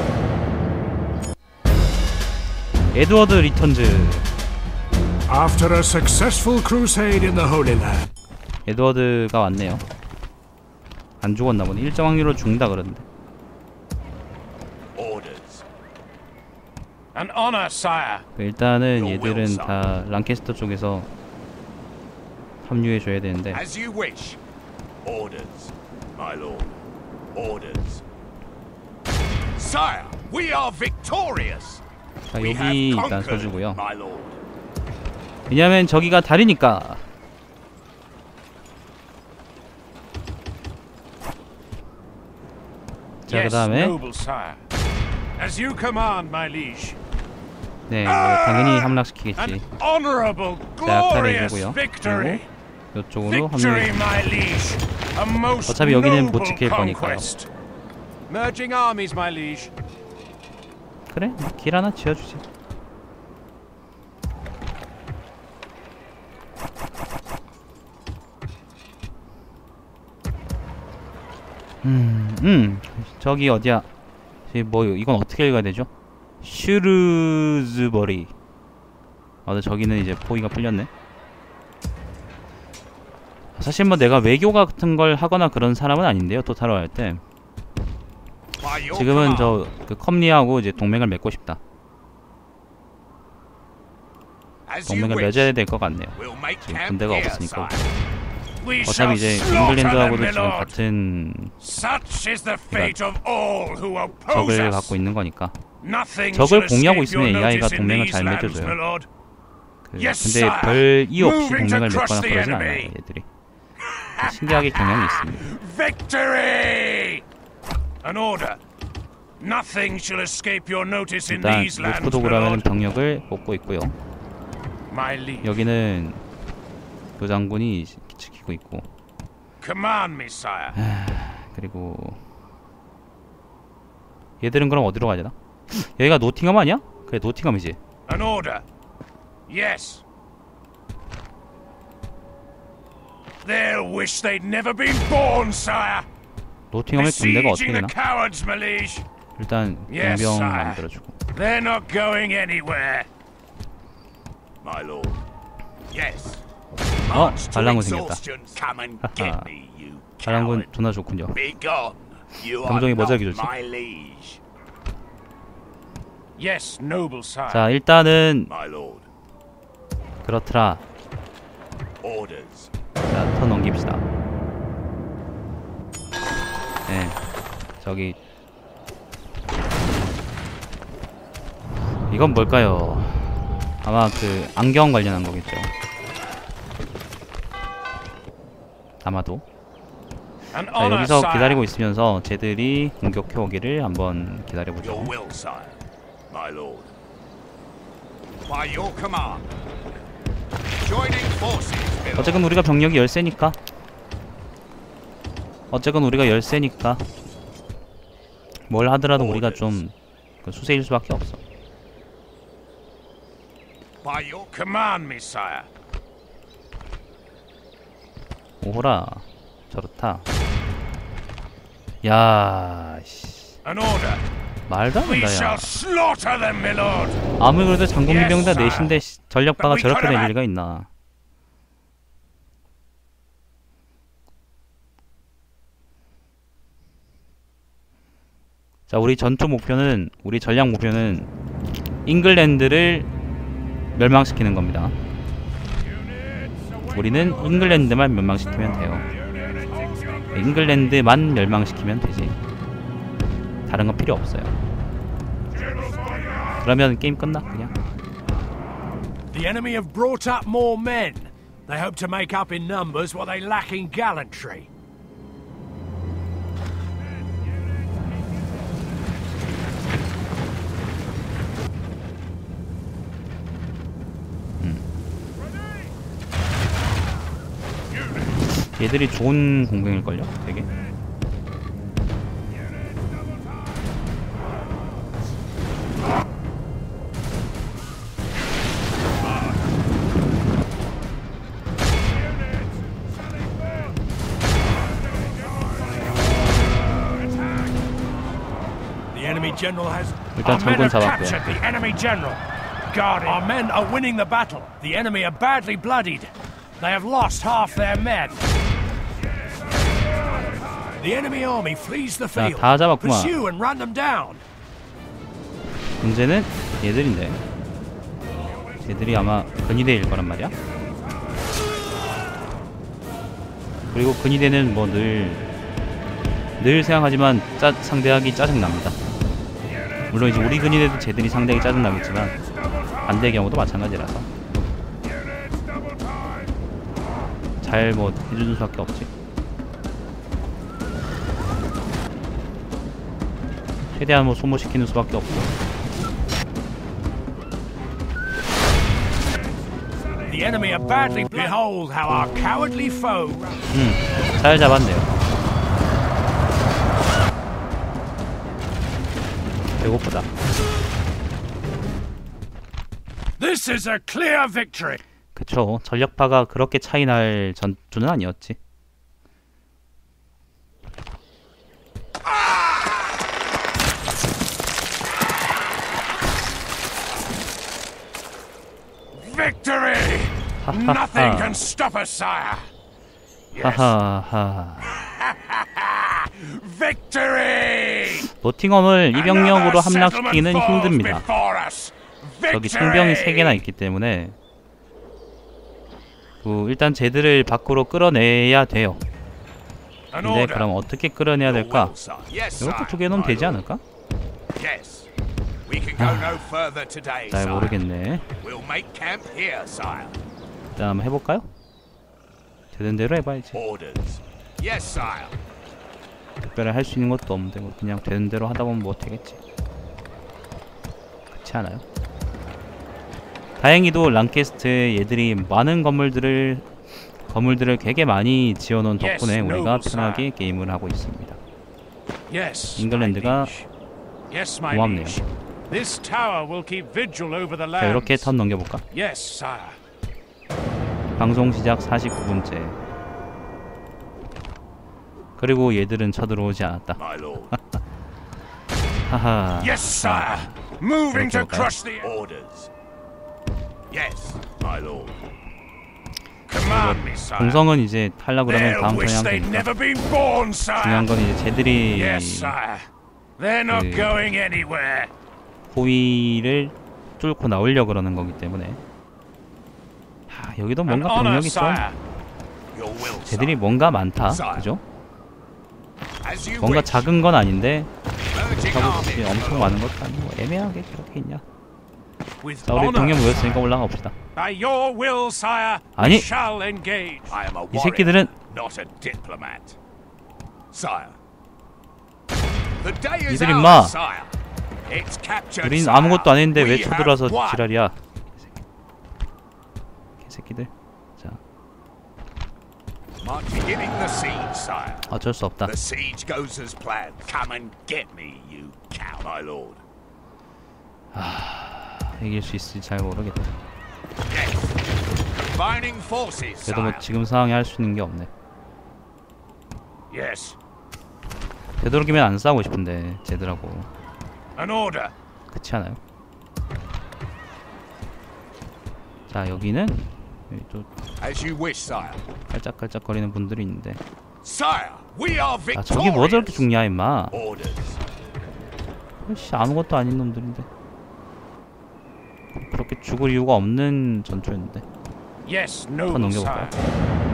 에드워드 리턴즈. After a successful crusade in the Holy Land. 에드워드가 왔네요. 안 죽었나 보네. 일정 확률로 죽는다 그러는데. Orders. An honor, sire. 일단은 얘들은 다 랑캐스터 쪽에서 합류해줘야 되는데. As you wish. Orders. My lord. Orders. Sire, we are victorious. 자, We 여기 have 일단 conquered, 서주고요. my lord. 왜냐면 저기가 다리니까. 자, Yes, 그 다음에 noble sire. As you command, my liege. 네, 뭐 당연히 함락시키겠지. An honorable, 자, glorious 약탈해주고요. victory. 그리고 이쪽으로 Victory, 합류해. my liege. A most 어차피 여기는 못 noble 지킬 거니까요. conquest. Merging armies, my liege. 그래, 길 하나 지어주지. 음, 음, 저기 어디야? 저기 뭐 이건 어떻게 읽어야 되죠? 슈르즈버리. 아, 근데 저기는 이제 포위가 풀렸네. 사실 뭐 내가 외교 같은 걸 하거나 그런 사람은 아닌데요. 토탈워 할 때. By your 지금은 command. 저 그 컴리하고 이제 동맹을 맺고 싶다. As you 동맹을 wish. 맺어야 될 것 같네요. We'll make 지금 camp 군대가 here, 없으니까. sire. We 어차피 shall 이제 slaughter them, 잉글랜드하고도 my 지금 lord. 같은 Such is the fate of all who oppose 적을 us. 갖고 있는 거니까. Nothing 적을 shall 공유하고 escape your 있으면 에이아이가 notice in 동맹을 these 잘 lands, 맺어줘요. my lord. 그, Yes, 근데 sire. 별 이유 없이 Moving to 동맹을 crush 맺거나 the 그러진 않아요. enemy. 얘들이 신기하게 경향이 있습니다. Victory! An order. Nothing shall escape your notice in 일단 these lands, my 루프도그라면 lord. 병력을 뽑고 있고요. My liege. 여기는 교장군이 지키고 있고, Command me, sire. 그리고 얘들은 그럼 어디로 가야 되나? 여기가 노팅엄 아니야? 그래, 노팅엄이지. An order. Yes. They'll wish they'd never been born, sire. 노팅엄의 군대가 어떻게 Besieging 되나? the cowards, my liege. 일단 Yes, 용병 sire. 만들어주고. They're not going anywhere. My lord. Yes. 어? March to 반란군 생겼다. exhaustion. Come and get me, you 반란군 coward. 존나 좋군요. Be gone. You are 병정이 뭐 not 저기 좋지? my liege. Yes, noble sire. 자, 일단은 My lord. 그렇더라. Orders. 자, 턴 넘깁시다. 네, 저기 이건 뭘까요? 아마 그 안경 관련한 거겠죠. 아마도. An 자, honor, 여기서 sire. 기다리고 있으면서 쟤들이 공격해 오기를 한번 기다려보죠. Your will, sire. My lord. By your command. Joining forces, milord. 어쨌건 우리가 병력이 열세니까 어쨌건 우리가 열세니까 뭘 하더라도 우리가 좀 그 수세일 수밖에 없어. By your Command me, sire. 오호라 저렇다. 야, 씨. An order. 말도 안 We 된다, shall 야. slaughter them, my lord. 아무리 그래도 장군비병 다 Yes, sir. 넷인데 씨, 전력파가 But we 저렇게 could 될 have 리가 있나. 자, 우리 전투 목표는, 우리 전략 목표는 잉글랜드를 멸망시키는 겁니다. 우리는 잉글랜드만 멸망시키면 돼요. 잉글랜드만 멸망시키면 되지. 다른 건 필요 없어요. 그러면 게임 끝나 그냥. The enemy have brought up more men. They hope to make up in numbers what they lack in gallantry. 얘들이 좋은 공병일걸요? 되게. The enemy general has. 일단 Our men 장군 have 잡았고요. captured the enemy general. Guard Our him. men are winning the battle. The enemy are badly bloodied. They have lost half their men. The enemy army flees the 자, field. 다 잡았구만. Pursue and run them down. 문제는 얘들인데. 얘들이 아마 근위대일 거란 말이야. 그리고 근위대는 뭐 늘 늘 생각하지만 짜, 상대하기 짜증납니다. 물론 이제 우리 근위대도 쟤들이 상대하기 짜증나겠지만 반대의 경우도 마찬가지라서 잘 뭐 해주는 수밖에 없지. 최대한 뭐 소모시키는 수밖에 없고. The enemy are badly bloodied. Behold how our cowardly foe. 음, 잘 잡았네요. 배고프다. This is a clear victory. 그쵸. 전력파가 그렇게 차이 날 전투는 아니었지. Victory! Nothing can stop us, sire. Yes. 하하하. Victory! 노팅엄을 이 병력으로 Another 함락시키기는 settlement falls 힘듭니다. before us. 저기 성병이 세 개나 Victory! 있기 때문에 그 일단 쟤들을 밖으로 끌어내야 돼요. An 근데 order. 그럼 어떻게 끌어내야 Your 될까? will, sire. Yes, 이것도 sire. 두 개 넣으면 되지 My lord. 않을까? Yes. We can go no further today, 잘 sire. 모르겠네. We'll make camp here, sire. 일단 한번 해볼까요? 되는 대로 해봐야지. Orders. Yes, sire. 특별히 할 수 있는 것도 없는데 뭐 그냥 되는 대로 하다 보면 뭐 되겠지. 그렇지 않아요? 다행히도 랑캐스트에 얘들이 많은 건물들을 건물들을 되게 많이 지어놓은 덕분에 Yes, 우리가 noble 편하게 게임을 하고 있습니다. Yes, 잉글랜드가 my liege. Yes, my 고맙네요. liege. This tower will keep vigil over the 자, lands. 이렇게 턴 넘겨볼까? Yes, sire. 방송 시작 사십구 분째. 그리고 얘들은 쳐들어오지 않았다. My lord. 하하. Yes, sire. Moving to Okay. crush the Orders. Yes, my lord. command me, sire. 공성은 이제 하려고 그러면 They'll 다음 턴에 wish 하면 they'd 되니까. never been born, sire. 중요한 건 이제 쟤들이 Yes, sire. They're not 그- going anywhere. 호위를 뚫고 나오려고 그러는 거기 때문에. 하, 여기도 An 뭔가 honor, 병력이 좀 sire. Your will, 쟤들이 sire. 뭔가 많다. 쌀. 그죠? As you 뭔가 wish. 작은 건 아닌데 Merging 그렇다고 armies, 그렇게 my 엄청 lord. 많은 것도 아니고 애매하게 그렇게 있냐. With 자, 우리 honor, 병력 모였으니까 sire. 올라가 봅시다. By your will, sire, 아니. we shall engage. I am a 이 warrior. 새끼들은 not a diplomat. Sire. The day is 이들 임마. ours, sire. It's captured. 우린 sire. 아무것도 안 했는데 왜 We 쳐들어서 have won. 지랄이야. 개새끼들. 자, March beginning the siege, sire. 어쩔 수 없다. The siege goes as planned. Come and get me, you cow, my lord. 이길 수 있을지 잘 모르겠다. Yes. Combining forces, 그래도 뭐 sire. 지금 상황에 할 수 있는 게 없네. Yes. 되도록이면 안 싸우고 싶은데 쟤들하고. An order. 그렇지 않아요? 자, 여기는 여기 또 As you wish, sire. 깔짝깔짝거리는 분들이 있는데. Sire, we are 아, victorious. 저기 뭐 저렇게 죽냐 임마. Orders. 씨, 아무것도 아닌 놈들인데. 그렇게 죽을 이유가 없는 전투였는데. Yes, 한번 noble 넘겨볼까요? sire.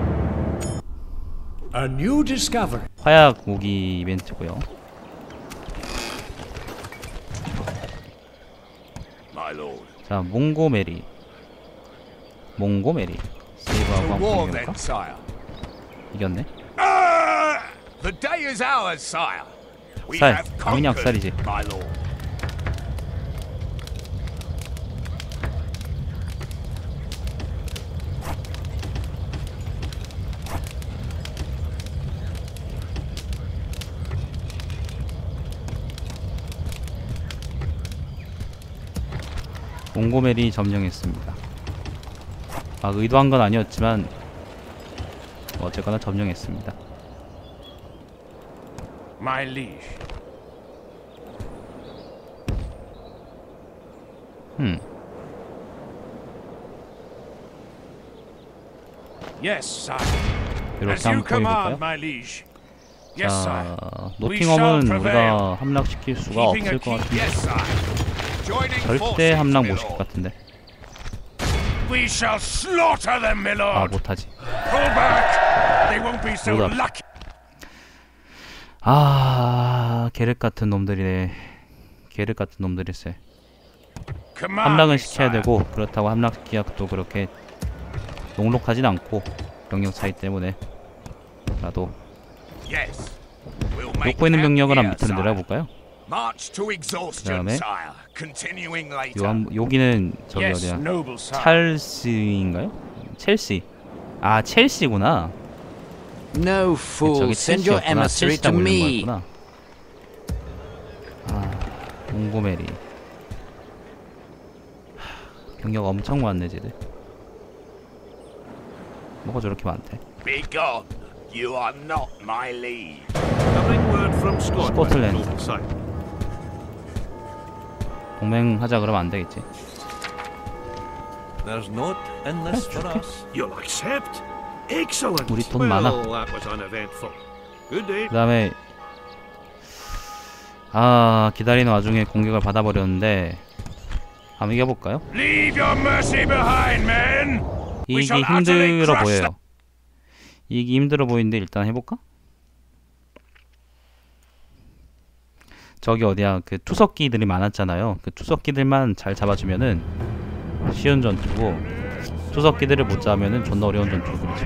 A new discovery. 화약 무기 이벤트고요. My lord. 자, 몽고메리. 몽고메리. 세이브하고 To 한번 war 해볼까? then, sire. 이겼네. Ah! The day is ours, sire. We 살, have 당연히 conquered, 악살이지. my lord. 몽고메리 점령했습니다. 아, 의도한 건 아니었지만 어쨌거나 점령했습니다. My liege. 음. Yes, sire. 이렇게 As you 한번 command, 보여볼까요? my liege. Yes, sire. 자, We shall 노팅엄은 prevail. 우리가 함락시킬 수가 Keeping 없을 a 것 key- 같은데. Yes, sire. Joining 절대 forces, 함락 my 못시킬 것 lord. 같은데. We shall slaughter them, my 아, lord. 못하지. Pull back. They won't be so hold up. lucky. 아, 계륵 같은 놈들이네. 계륵 같은 놈들일세. Command 함락은 me, 시켜야 sire. 되고, 그렇다고 함락 기약도 그렇게 녹록하진 않고, 병력 차이 때문에. 라도 Yes. We'll make 놓고 있는 camp 병력을 한 here, 밑으로 sire. 내려볼까요? March to exhaustion, 그다음에 sire. Continuing later. 요 한, 여기는 저기 Yes, 어디야? noble sire. 찰스인가요? 첼시. 아, 첼시구나. No fool, 저기 send your 첼시였구나. emissary to 첼시라고 있는 me. 거였구나. 아, 몽고메리. 하, 병력 엄청 많네, 쟤들. 뭐가 저렇게 많대? Be gone. You are not my lead. Coming word from Scotland. Scotland. noble sire. 동맹하자 그러면 안 되겠지. There's naught in this for us. You'll accept? Excellent. 우리 돈 많아. Well, that was uneventful. Good day. 그 다음에 아, 기다리는 와중에 공격을 받아버렸는데 한번 이겨볼까요? Leave your mercy behind, men. We 이기기 shall utterly 힘들어 crush 보여요. 이기기 힘들어 보이는데 일단 해볼까? 저기 어디야, 그 투석기들이 많았잖아요. 그 투석기들만 잘 잡아주면은 쉬운 전투고, 투석기들을 못 잡으면은 존나 어려운 전투고 그러지.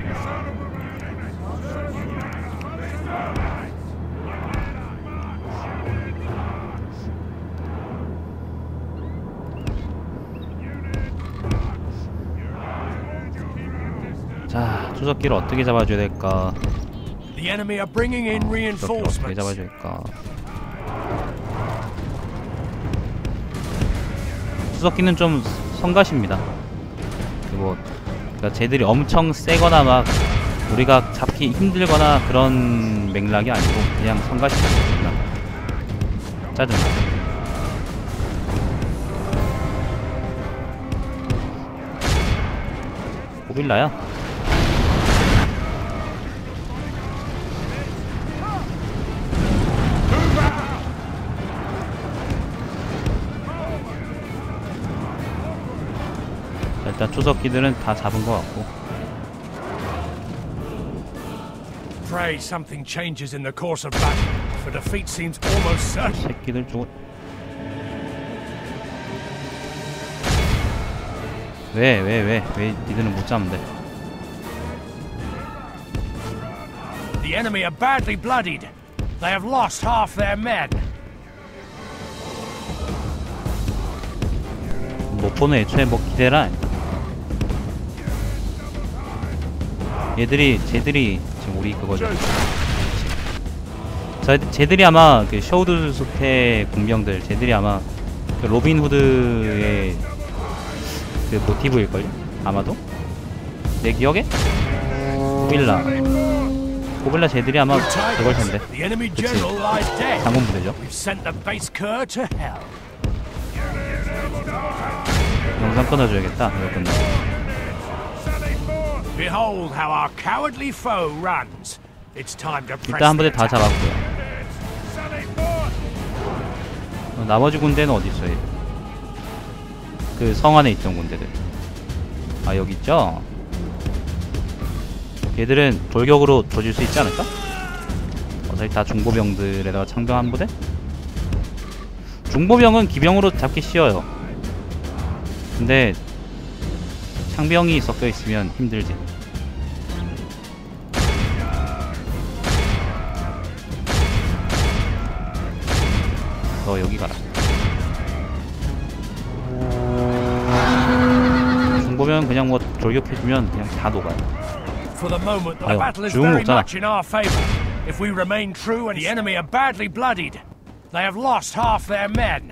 자, 투석기를 어떻게 잡아줘야 될까? The enemy are bringing in 투석기를 어떻게 reinforcements. 잡아줘야 될까? 투석기는 좀 성가십니다. 그리고 그러니까 쟤들이 엄청 세거나 막 우리가 잡기 힘들거나 그런 맥락이 아니고 그냥 성가십니다. 짜증나. 고빌라야? 자, 일단 추석기들은 다 잡은 것 같고. Pray something changes in the course of battle, for defeat seems almost certain. 새끼들 죽어. 왜, 왜, 왜, 왜 니들은 못 잡는데? The enemy are badly bloodied. They have lost half their men. 목포는 애초에 뭐 기대라. 얘들이 쟤들이 지금 우리 그거죠. 저 쟤들이 아마 그 셔우드 숲의 군병들, 쟤들이 아마 그 로빈 후드의 그 모티브일걸요? 아마도? 내 기억에? 고빌라 고빌라 쟤들이 아마 그걸 텐데. The enemy 그치. general lies dead. 장군 부대죠. We've sent the base cur to hell. 영상 끊어줘야겠다. 이거 끝나. Behold how our cowardly foe runs. It's time to press. 일단 한 부대 the 다 attack. 잡았고요. 어, 나머지 군대는 어디 있어요? 그 성 안에 있던 군대들. 아 여기 있죠? 얘들은 돌격으로 조질 수 있지 않을까? 어차피 다 중보병들에다가 창병 한 부대? 중보병은 기병으로 잡기 쉬워요. 근데 창병이 섞여 있으면 힘들지. 너 여기 가라. 중보병 그냥 뭐 돌격해주면 그냥 다 녹아요. For the moment, the 아유, battle is 죽은 거 very 없잖아. much in our favor. If we remain true and the enemy are badly bloodied, they have lost half their men.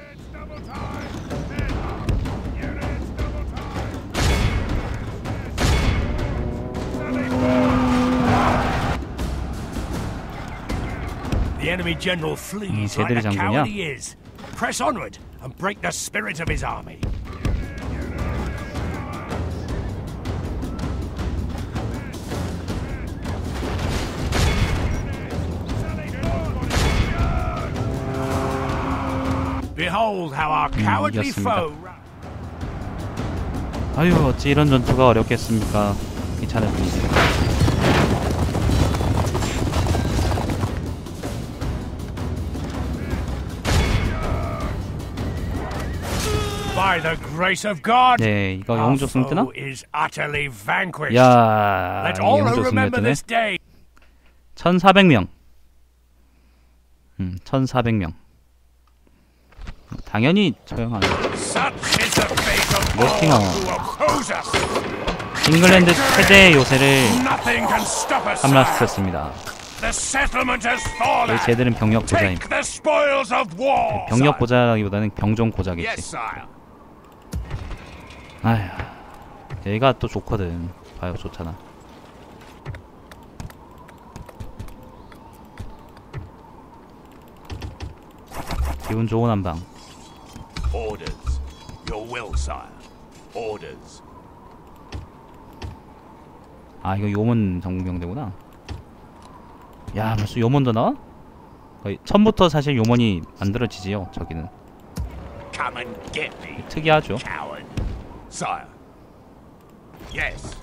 The enemy general flees 음, like 쟤들이 the coward 장군이야? he is. Press onward and break the spirit of his army. Behold how our cowardly 이겼습니다. foe. 아유 어찌 이런 전투가 어렵겠습니까. 괜찮은 분이지. By the grace of God, 네 이거 our 영웅적 승 뜨나? foe is utterly vanquished. 야 Let all who 영웅적 승리 remember 뜨네. this day. 천사백 명. 음 천사백 명. 당연히 처형하네. Such is the fate of all 노팅엄. who oppose us. 잉글랜드 최대 요새를 Nothing can stop us. 함락시켰습니다. The settlement has fallen. 쟤들은 병력 보자임. Take the spoils of war. 병력 보자기보다는 병종 고자겠지. Yes, sire. 아휴, 얘가 또 좋거든. 봐요, 좋잖아. 기분 좋은 한방. Orders. Your will, sire. Orders. 아, 이거 요몬 장군병대구나. 야, 벌써 요몬도 나와? 거의 처음부터 사실 요몬이 만들어지지요, 저기는. Come and get me, 특이하죠. coward. Sire. Yes.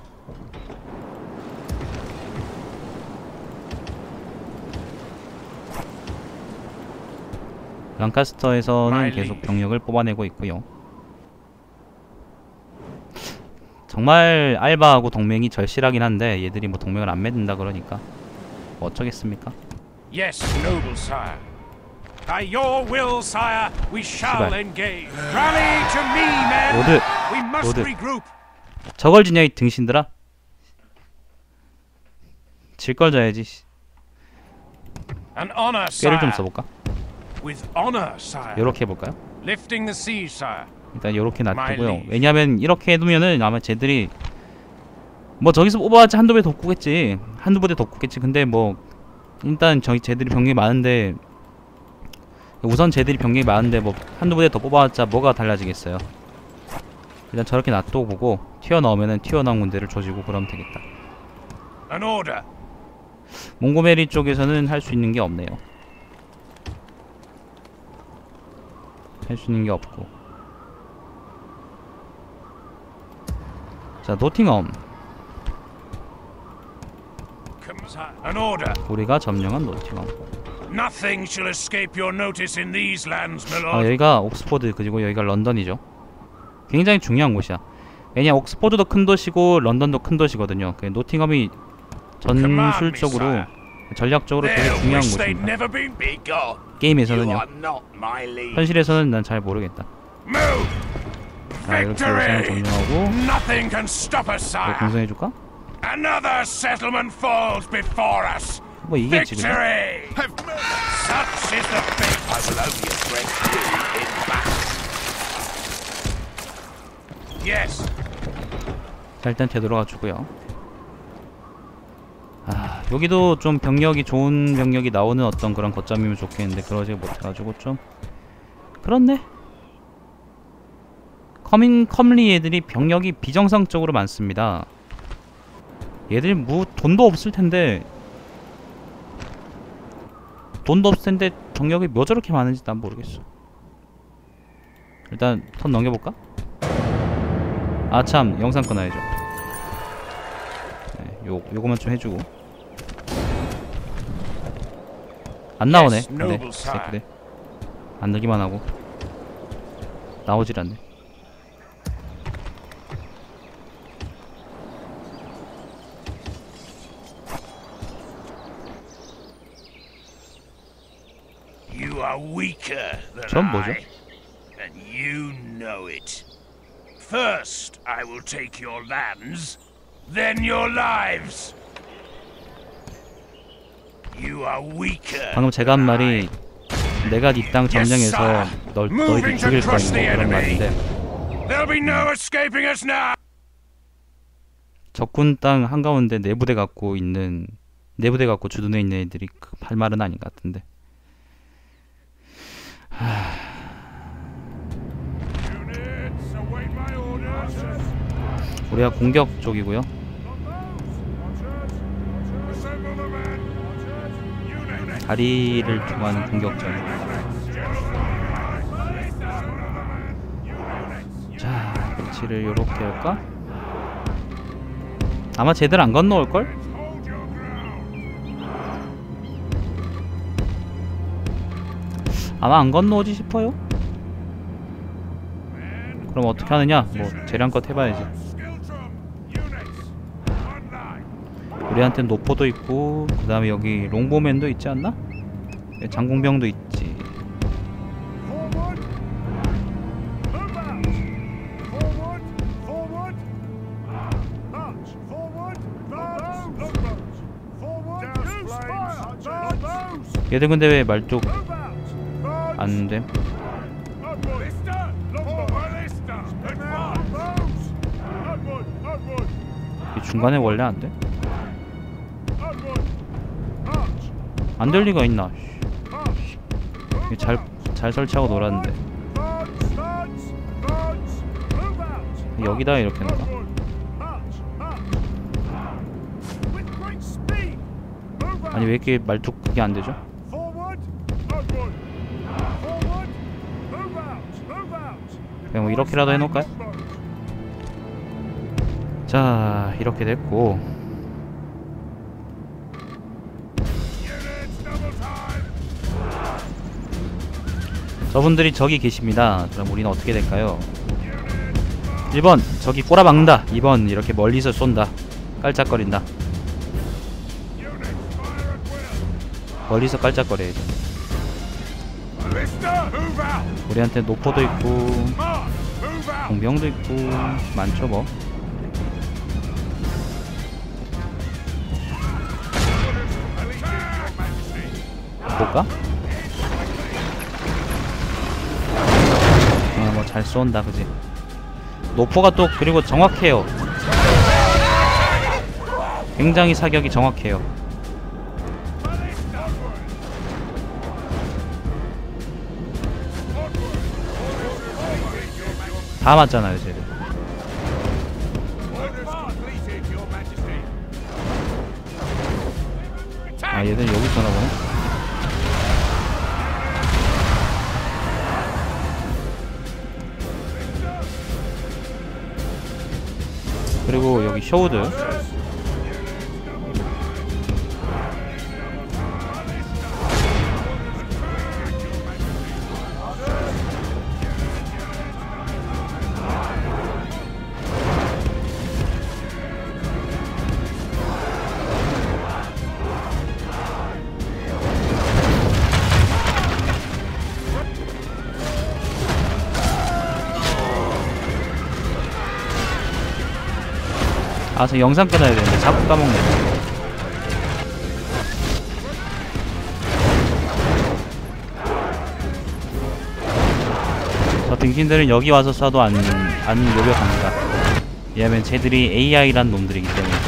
랑카스터에서는 계속 병력을 뽑아내고 있고요. 정말 알바하고 동맹이 절실하긴 한데 얘들이 뭐 동맹을 안 맺는다 그러니까 뭐 어쩌겠습니까? Yes, noble sire. By your will, sire, we shall 제발. engage. Rally to me, men. 로드! We must 로드. regroup. 저걸 지냐 이 등신들아? 질걸 져야지. An honor, 꾀를 좀 sire. 써볼까? With honor, sire. 요렇게 해볼까요? Lifting the siege, sire. 일단 요렇게 놔두고요. My 왜냐면 이렇게 해두면은 아마 쟤들이 뭐 저기서 뽑아봤자 한두 배 덮고겠지. 한두 부대 덮고겠지. 근데 뭐 일단 저기 쟤들이 병력이 많은데 우선 쟤들이 병력이 많은데 뭐 한두 부대 더 뽑아봤자 뭐가 달라지겠어요. 일단 저렇게 놔두고 튀어나오면은 튀어나온 군대를 조지고 그러면 되겠다. An order. 몽고메리 쪽에서는 할 수 있는 게 없네요. 할 수 있는 게 없고. 자, 노팅엄. Come, sire. An order. 우리가 점령한 노팅엄. Nothing shall escape your notice in these lands, my 아, lord. 여기가 옥스포드 그리고 여기가 런던이죠. 굉장히 중요한 곳이야. 왜냐 옥스포드도 큰 도시고 런던도 큰 도시거든요. 그 노팅엄이 전술적으로 전략적으로 되게 They'll 중요한 wish they'd 곳입니다. never been bigger. You 게임에서는요. are not my lead. 현실에서는 난 잘 모르겠다. Move! 자, 이렇게 요새는 Victory! 점령하고 Nothing can stop us, 이거 sire. 공성해줄까? Another settlement falls before us. 뭐 이겠지 그래? Victory! Such is the fate. I will only address you in battle. Yes. 자, 일단 되돌아가 주고요. 아, 여기도 좀 병력이 좋은 병력이 나오는 어떤 그런 거점이면 좋겠는데 그러지 못해가지고 좀 그렇네. 커밍 컴리 애들이 병력이 비정상적으로 많습니다. 얘들 뭐 돈도 없을 텐데 돈도 없을 텐데 병력이 뭐 저렇게 많은지 난 모르겠어. 일단 턴 넘겨볼까? 아 참 영상 끊어야죠. 네, 요 요거만 좀 해주고 안 나오네. Yes, 근데 noble sire. 새끼들 안 늘기만 하고 나오질 않네. You are weaker than 전 뭐죠? I, and you know it. First, I will take your lands, then your lives. You are weaker. 방금 제가 한 말이 내가 네 땅 점령해서 널 너희들 Moving to 죽일 거야 crush 뭐 the 그런 enemy. 말인데 There'll be no escaping us now. 적군 땅 한가운데 내부대 갖고 있는 내부대 갖고 주둔해 있는 애들이 그 할 말은 아닌 것 같은데. Units, await my orders. 우리가 공격 쪽이고요. Assemble the men. Units. 다리를 통한 공격전. 자, 배치를 요렇게 할까? 아마 쟤들 안 건너올걸? Hold your ground. 아마 안 건너오지 싶어요. 그럼 어떻게 하느냐? 뭐 재량껏 해봐야지. Skiltrum. Units. One line. 우리한텐 노포도 있고 그 다음에 여기 롱보맨도 있지 않나? 네, 장공병도 있지. Forward. Move out. Forward. Forward. March. Forward. March. Longbows. Forward. Use fire. Longbows. 얘들 근데 왜 말뚝 Move out. March. 안 됨? Upward. Ballista. Longbow. Ballista. Longbows. Upward. Upward. 이 중간에 원래 안 돼? Upward. March. 안 될 리가 있나? March. 씨, 잘, 잘 설치하고 놀았는데 March. March. March. Move out. 여기다 이렇게 놓을까? 아니 왜 이렇게 말뚝 그게 안 되죠? 그냥 뭐 이렇게라도 해놓을까요? 자, 이렇게 됐고 저분들이 저기 계십니다. 그럼 우리는 어떻게 될까요? 일 번 저기 꼬라박는다. 이 번 이렇게 멀리서 쏜다. 깔짝거린다. 멀리서 깔짝거려야죠. 우리한테 노포도 있고 공병도 있고 많죠 뭐. 볼까? 아, 뭐 잘 쏜다 그지? 노포가 또 그리고 정확해요. 굉장히 사격이 정확해요. 다 맞잖아요 쟤들. 아 얘들 여기 있었나 보네. 그리고 여기 쇼우드. 아, 저 영상 끊어야 되는데 자꾸 까먹네. 저 등신들은 여기 와서 쏴도 안, 안 요격합니다. 왜냐면 쟤들이 에이아이란 놈들이기 때문이죠.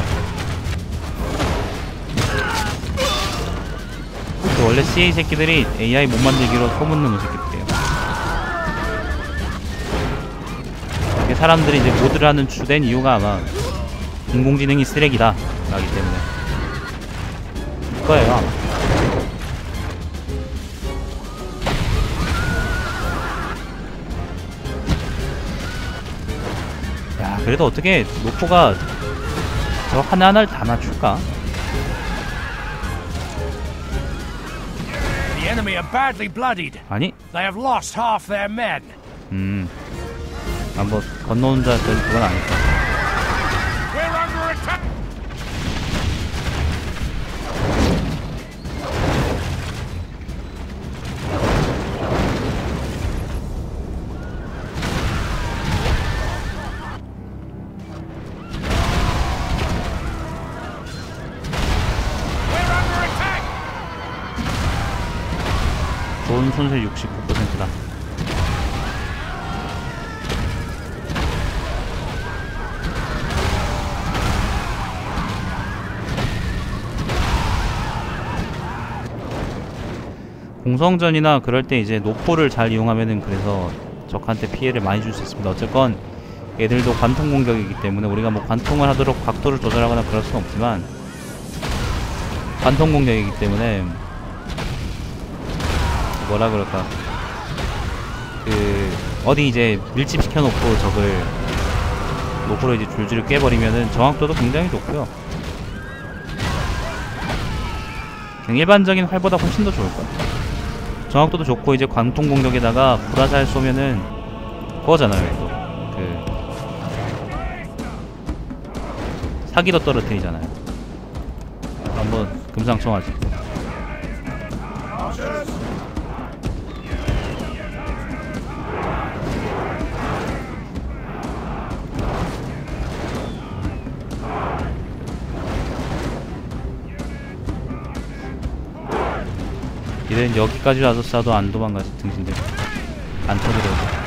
원래 씨에이 새끼들이 에이아이 못 만들기로 소문난 새끼들이에요. 사람들이 이제 모드를 하는 주된 이유가 아마 인공지능이 쓰레기다 라기 때문에 그거예요 아마. 야, 그래도 어떻게 노포가 저 하나하나를 다 맞출까? The enemy are badly bloodied. 아니? They have lost half their men. 음. 아, 뭐 건너온 자 그건 아닐까. We're under attack! 좋은 손실 육십구 퍼센트다. 공성전이나 그럴 때 이제 노포를 잘 이용하면은 그래서 적한테 피해를 많이 줄 수 있습니다. 어쨌건 얘들도 관통 공격이기 때문에 우리가 뭐 관통을 하도록 각도를 조절하거나 그럴 수는 없지만 관통 공격이기 때문에 뭐라 그럴까, 그 어디 이제 밀집시켜 놓고 적을 노포로 이제 줄줄이 깨버리면은 정확도도 굉장히 좋고요. 그냥 일반적인 활보다 훨씬 더 좋을 거예요. 정확도도 좋고 이제 관통 공격에다가 불화살 쏘면은 그거잖아요. 또 그 사기도 떨어뜨리잖아요. 한번 금상첨화지. 얘는 여기까지 와서 쏴도 안 도망가서 등신들 안 터지더라고.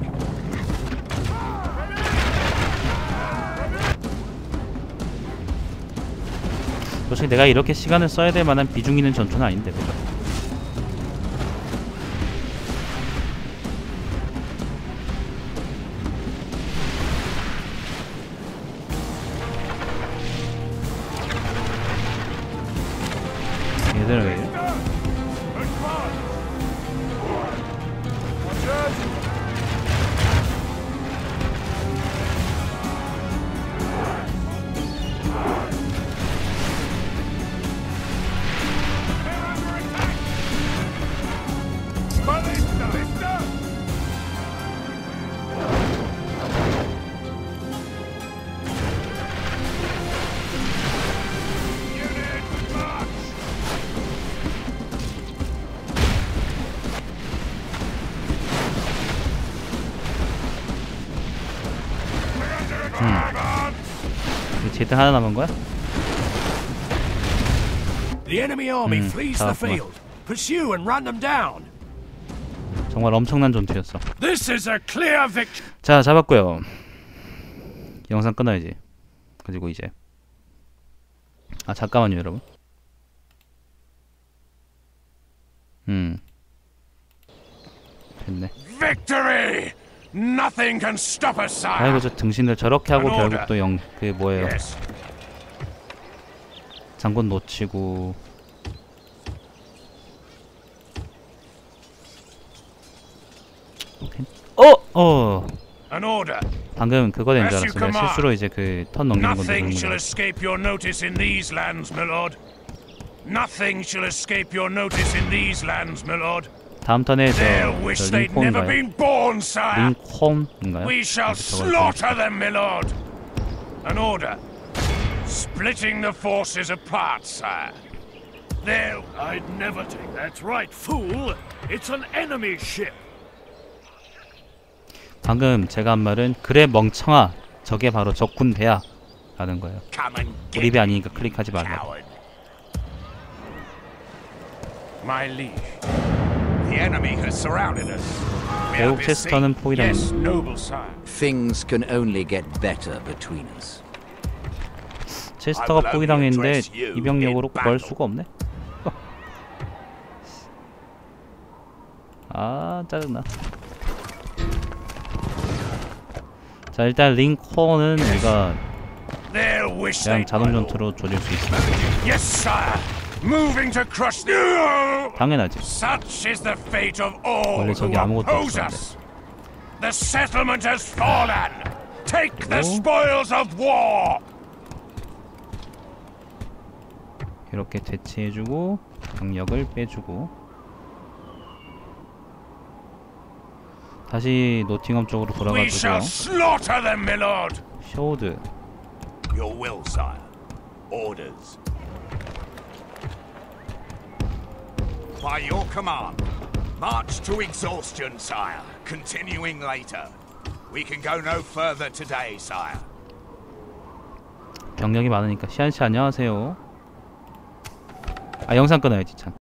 솔직히 내가 이렇게 시간을 써야 될 만한 비중 있는 전투는 아닌데, 그죠? 얘들은 왜 이래? 제트 하나 남은 거야? The enemy army 음, flees the 잡았구만. field. Pursue and run them down. 정말 엄청난 전투였어. This is a clear victory. 자, 잡았고요. 영상 끊어야지. 그리고 이제 아, 잠깐만요, 여러분. 음 됐네. Victory! Nothing can stop us, sire. 아이고, 저 등신들 저렇게 하고 An 결국 order. 또 영 그 뭐예요? Yes. 장군 놓치고. 어! 어! An order. 방금 그거 된 줄 As you 알았어. 내가 command. 실수로 이제 그 턴 넘기는 건 Nothing 누르는 shall 거야. escape your notice in these lands, my lord. Nothing shall escape your notice in these lands, my lord. 다음 턴에 저, They'll wish 저 they'd never 링콘인가요? been born, sire. 링콘인가요? We shall 이렇게 적어있어요. slaughter them, my lord. An order. Splitting the forces apart, sire. They'll... I'd never take that. Right, fool. It's an enemy ship. 방금 제가 한 말은 그래 멍청아, 저게 바로 적군 배야 라는 거예요. Come and get 우리 배 아니니까 클릭하지 말라. coward. My liege. The enemy has surrounded us. We 배옥 are 체스터는 besieged. 포위당했네. Yes, noble sire. Things can only get better between us. 체스터가 포위당했는데 이병력으로 구할 수가 없네. 아 짜증나. 자 일단 링컨은 우리가 They'll wish 그냥 they 자동 전투로 조질 수 있습니다. Yes, sire. Moving to crush the. 당연하지. Such is the fate of all 원래 who 저기 아무것도 oppose 없었는데. us. The settlement has fallen. Take the 그리고 spoils of war. 이렇게 대체해주고 병력을 빼주고 다시 노팅엄 쪽으로 We shall 돌아가지고요. slaughter them, my lord. 쇼드 Your will, sire. Orders. By your command, march to exhaustion, sire. Continuing later. We can go no further today, sire. 병력이 많으니까 시안씨 안녕하세요. 아 영상 끊어야지 참.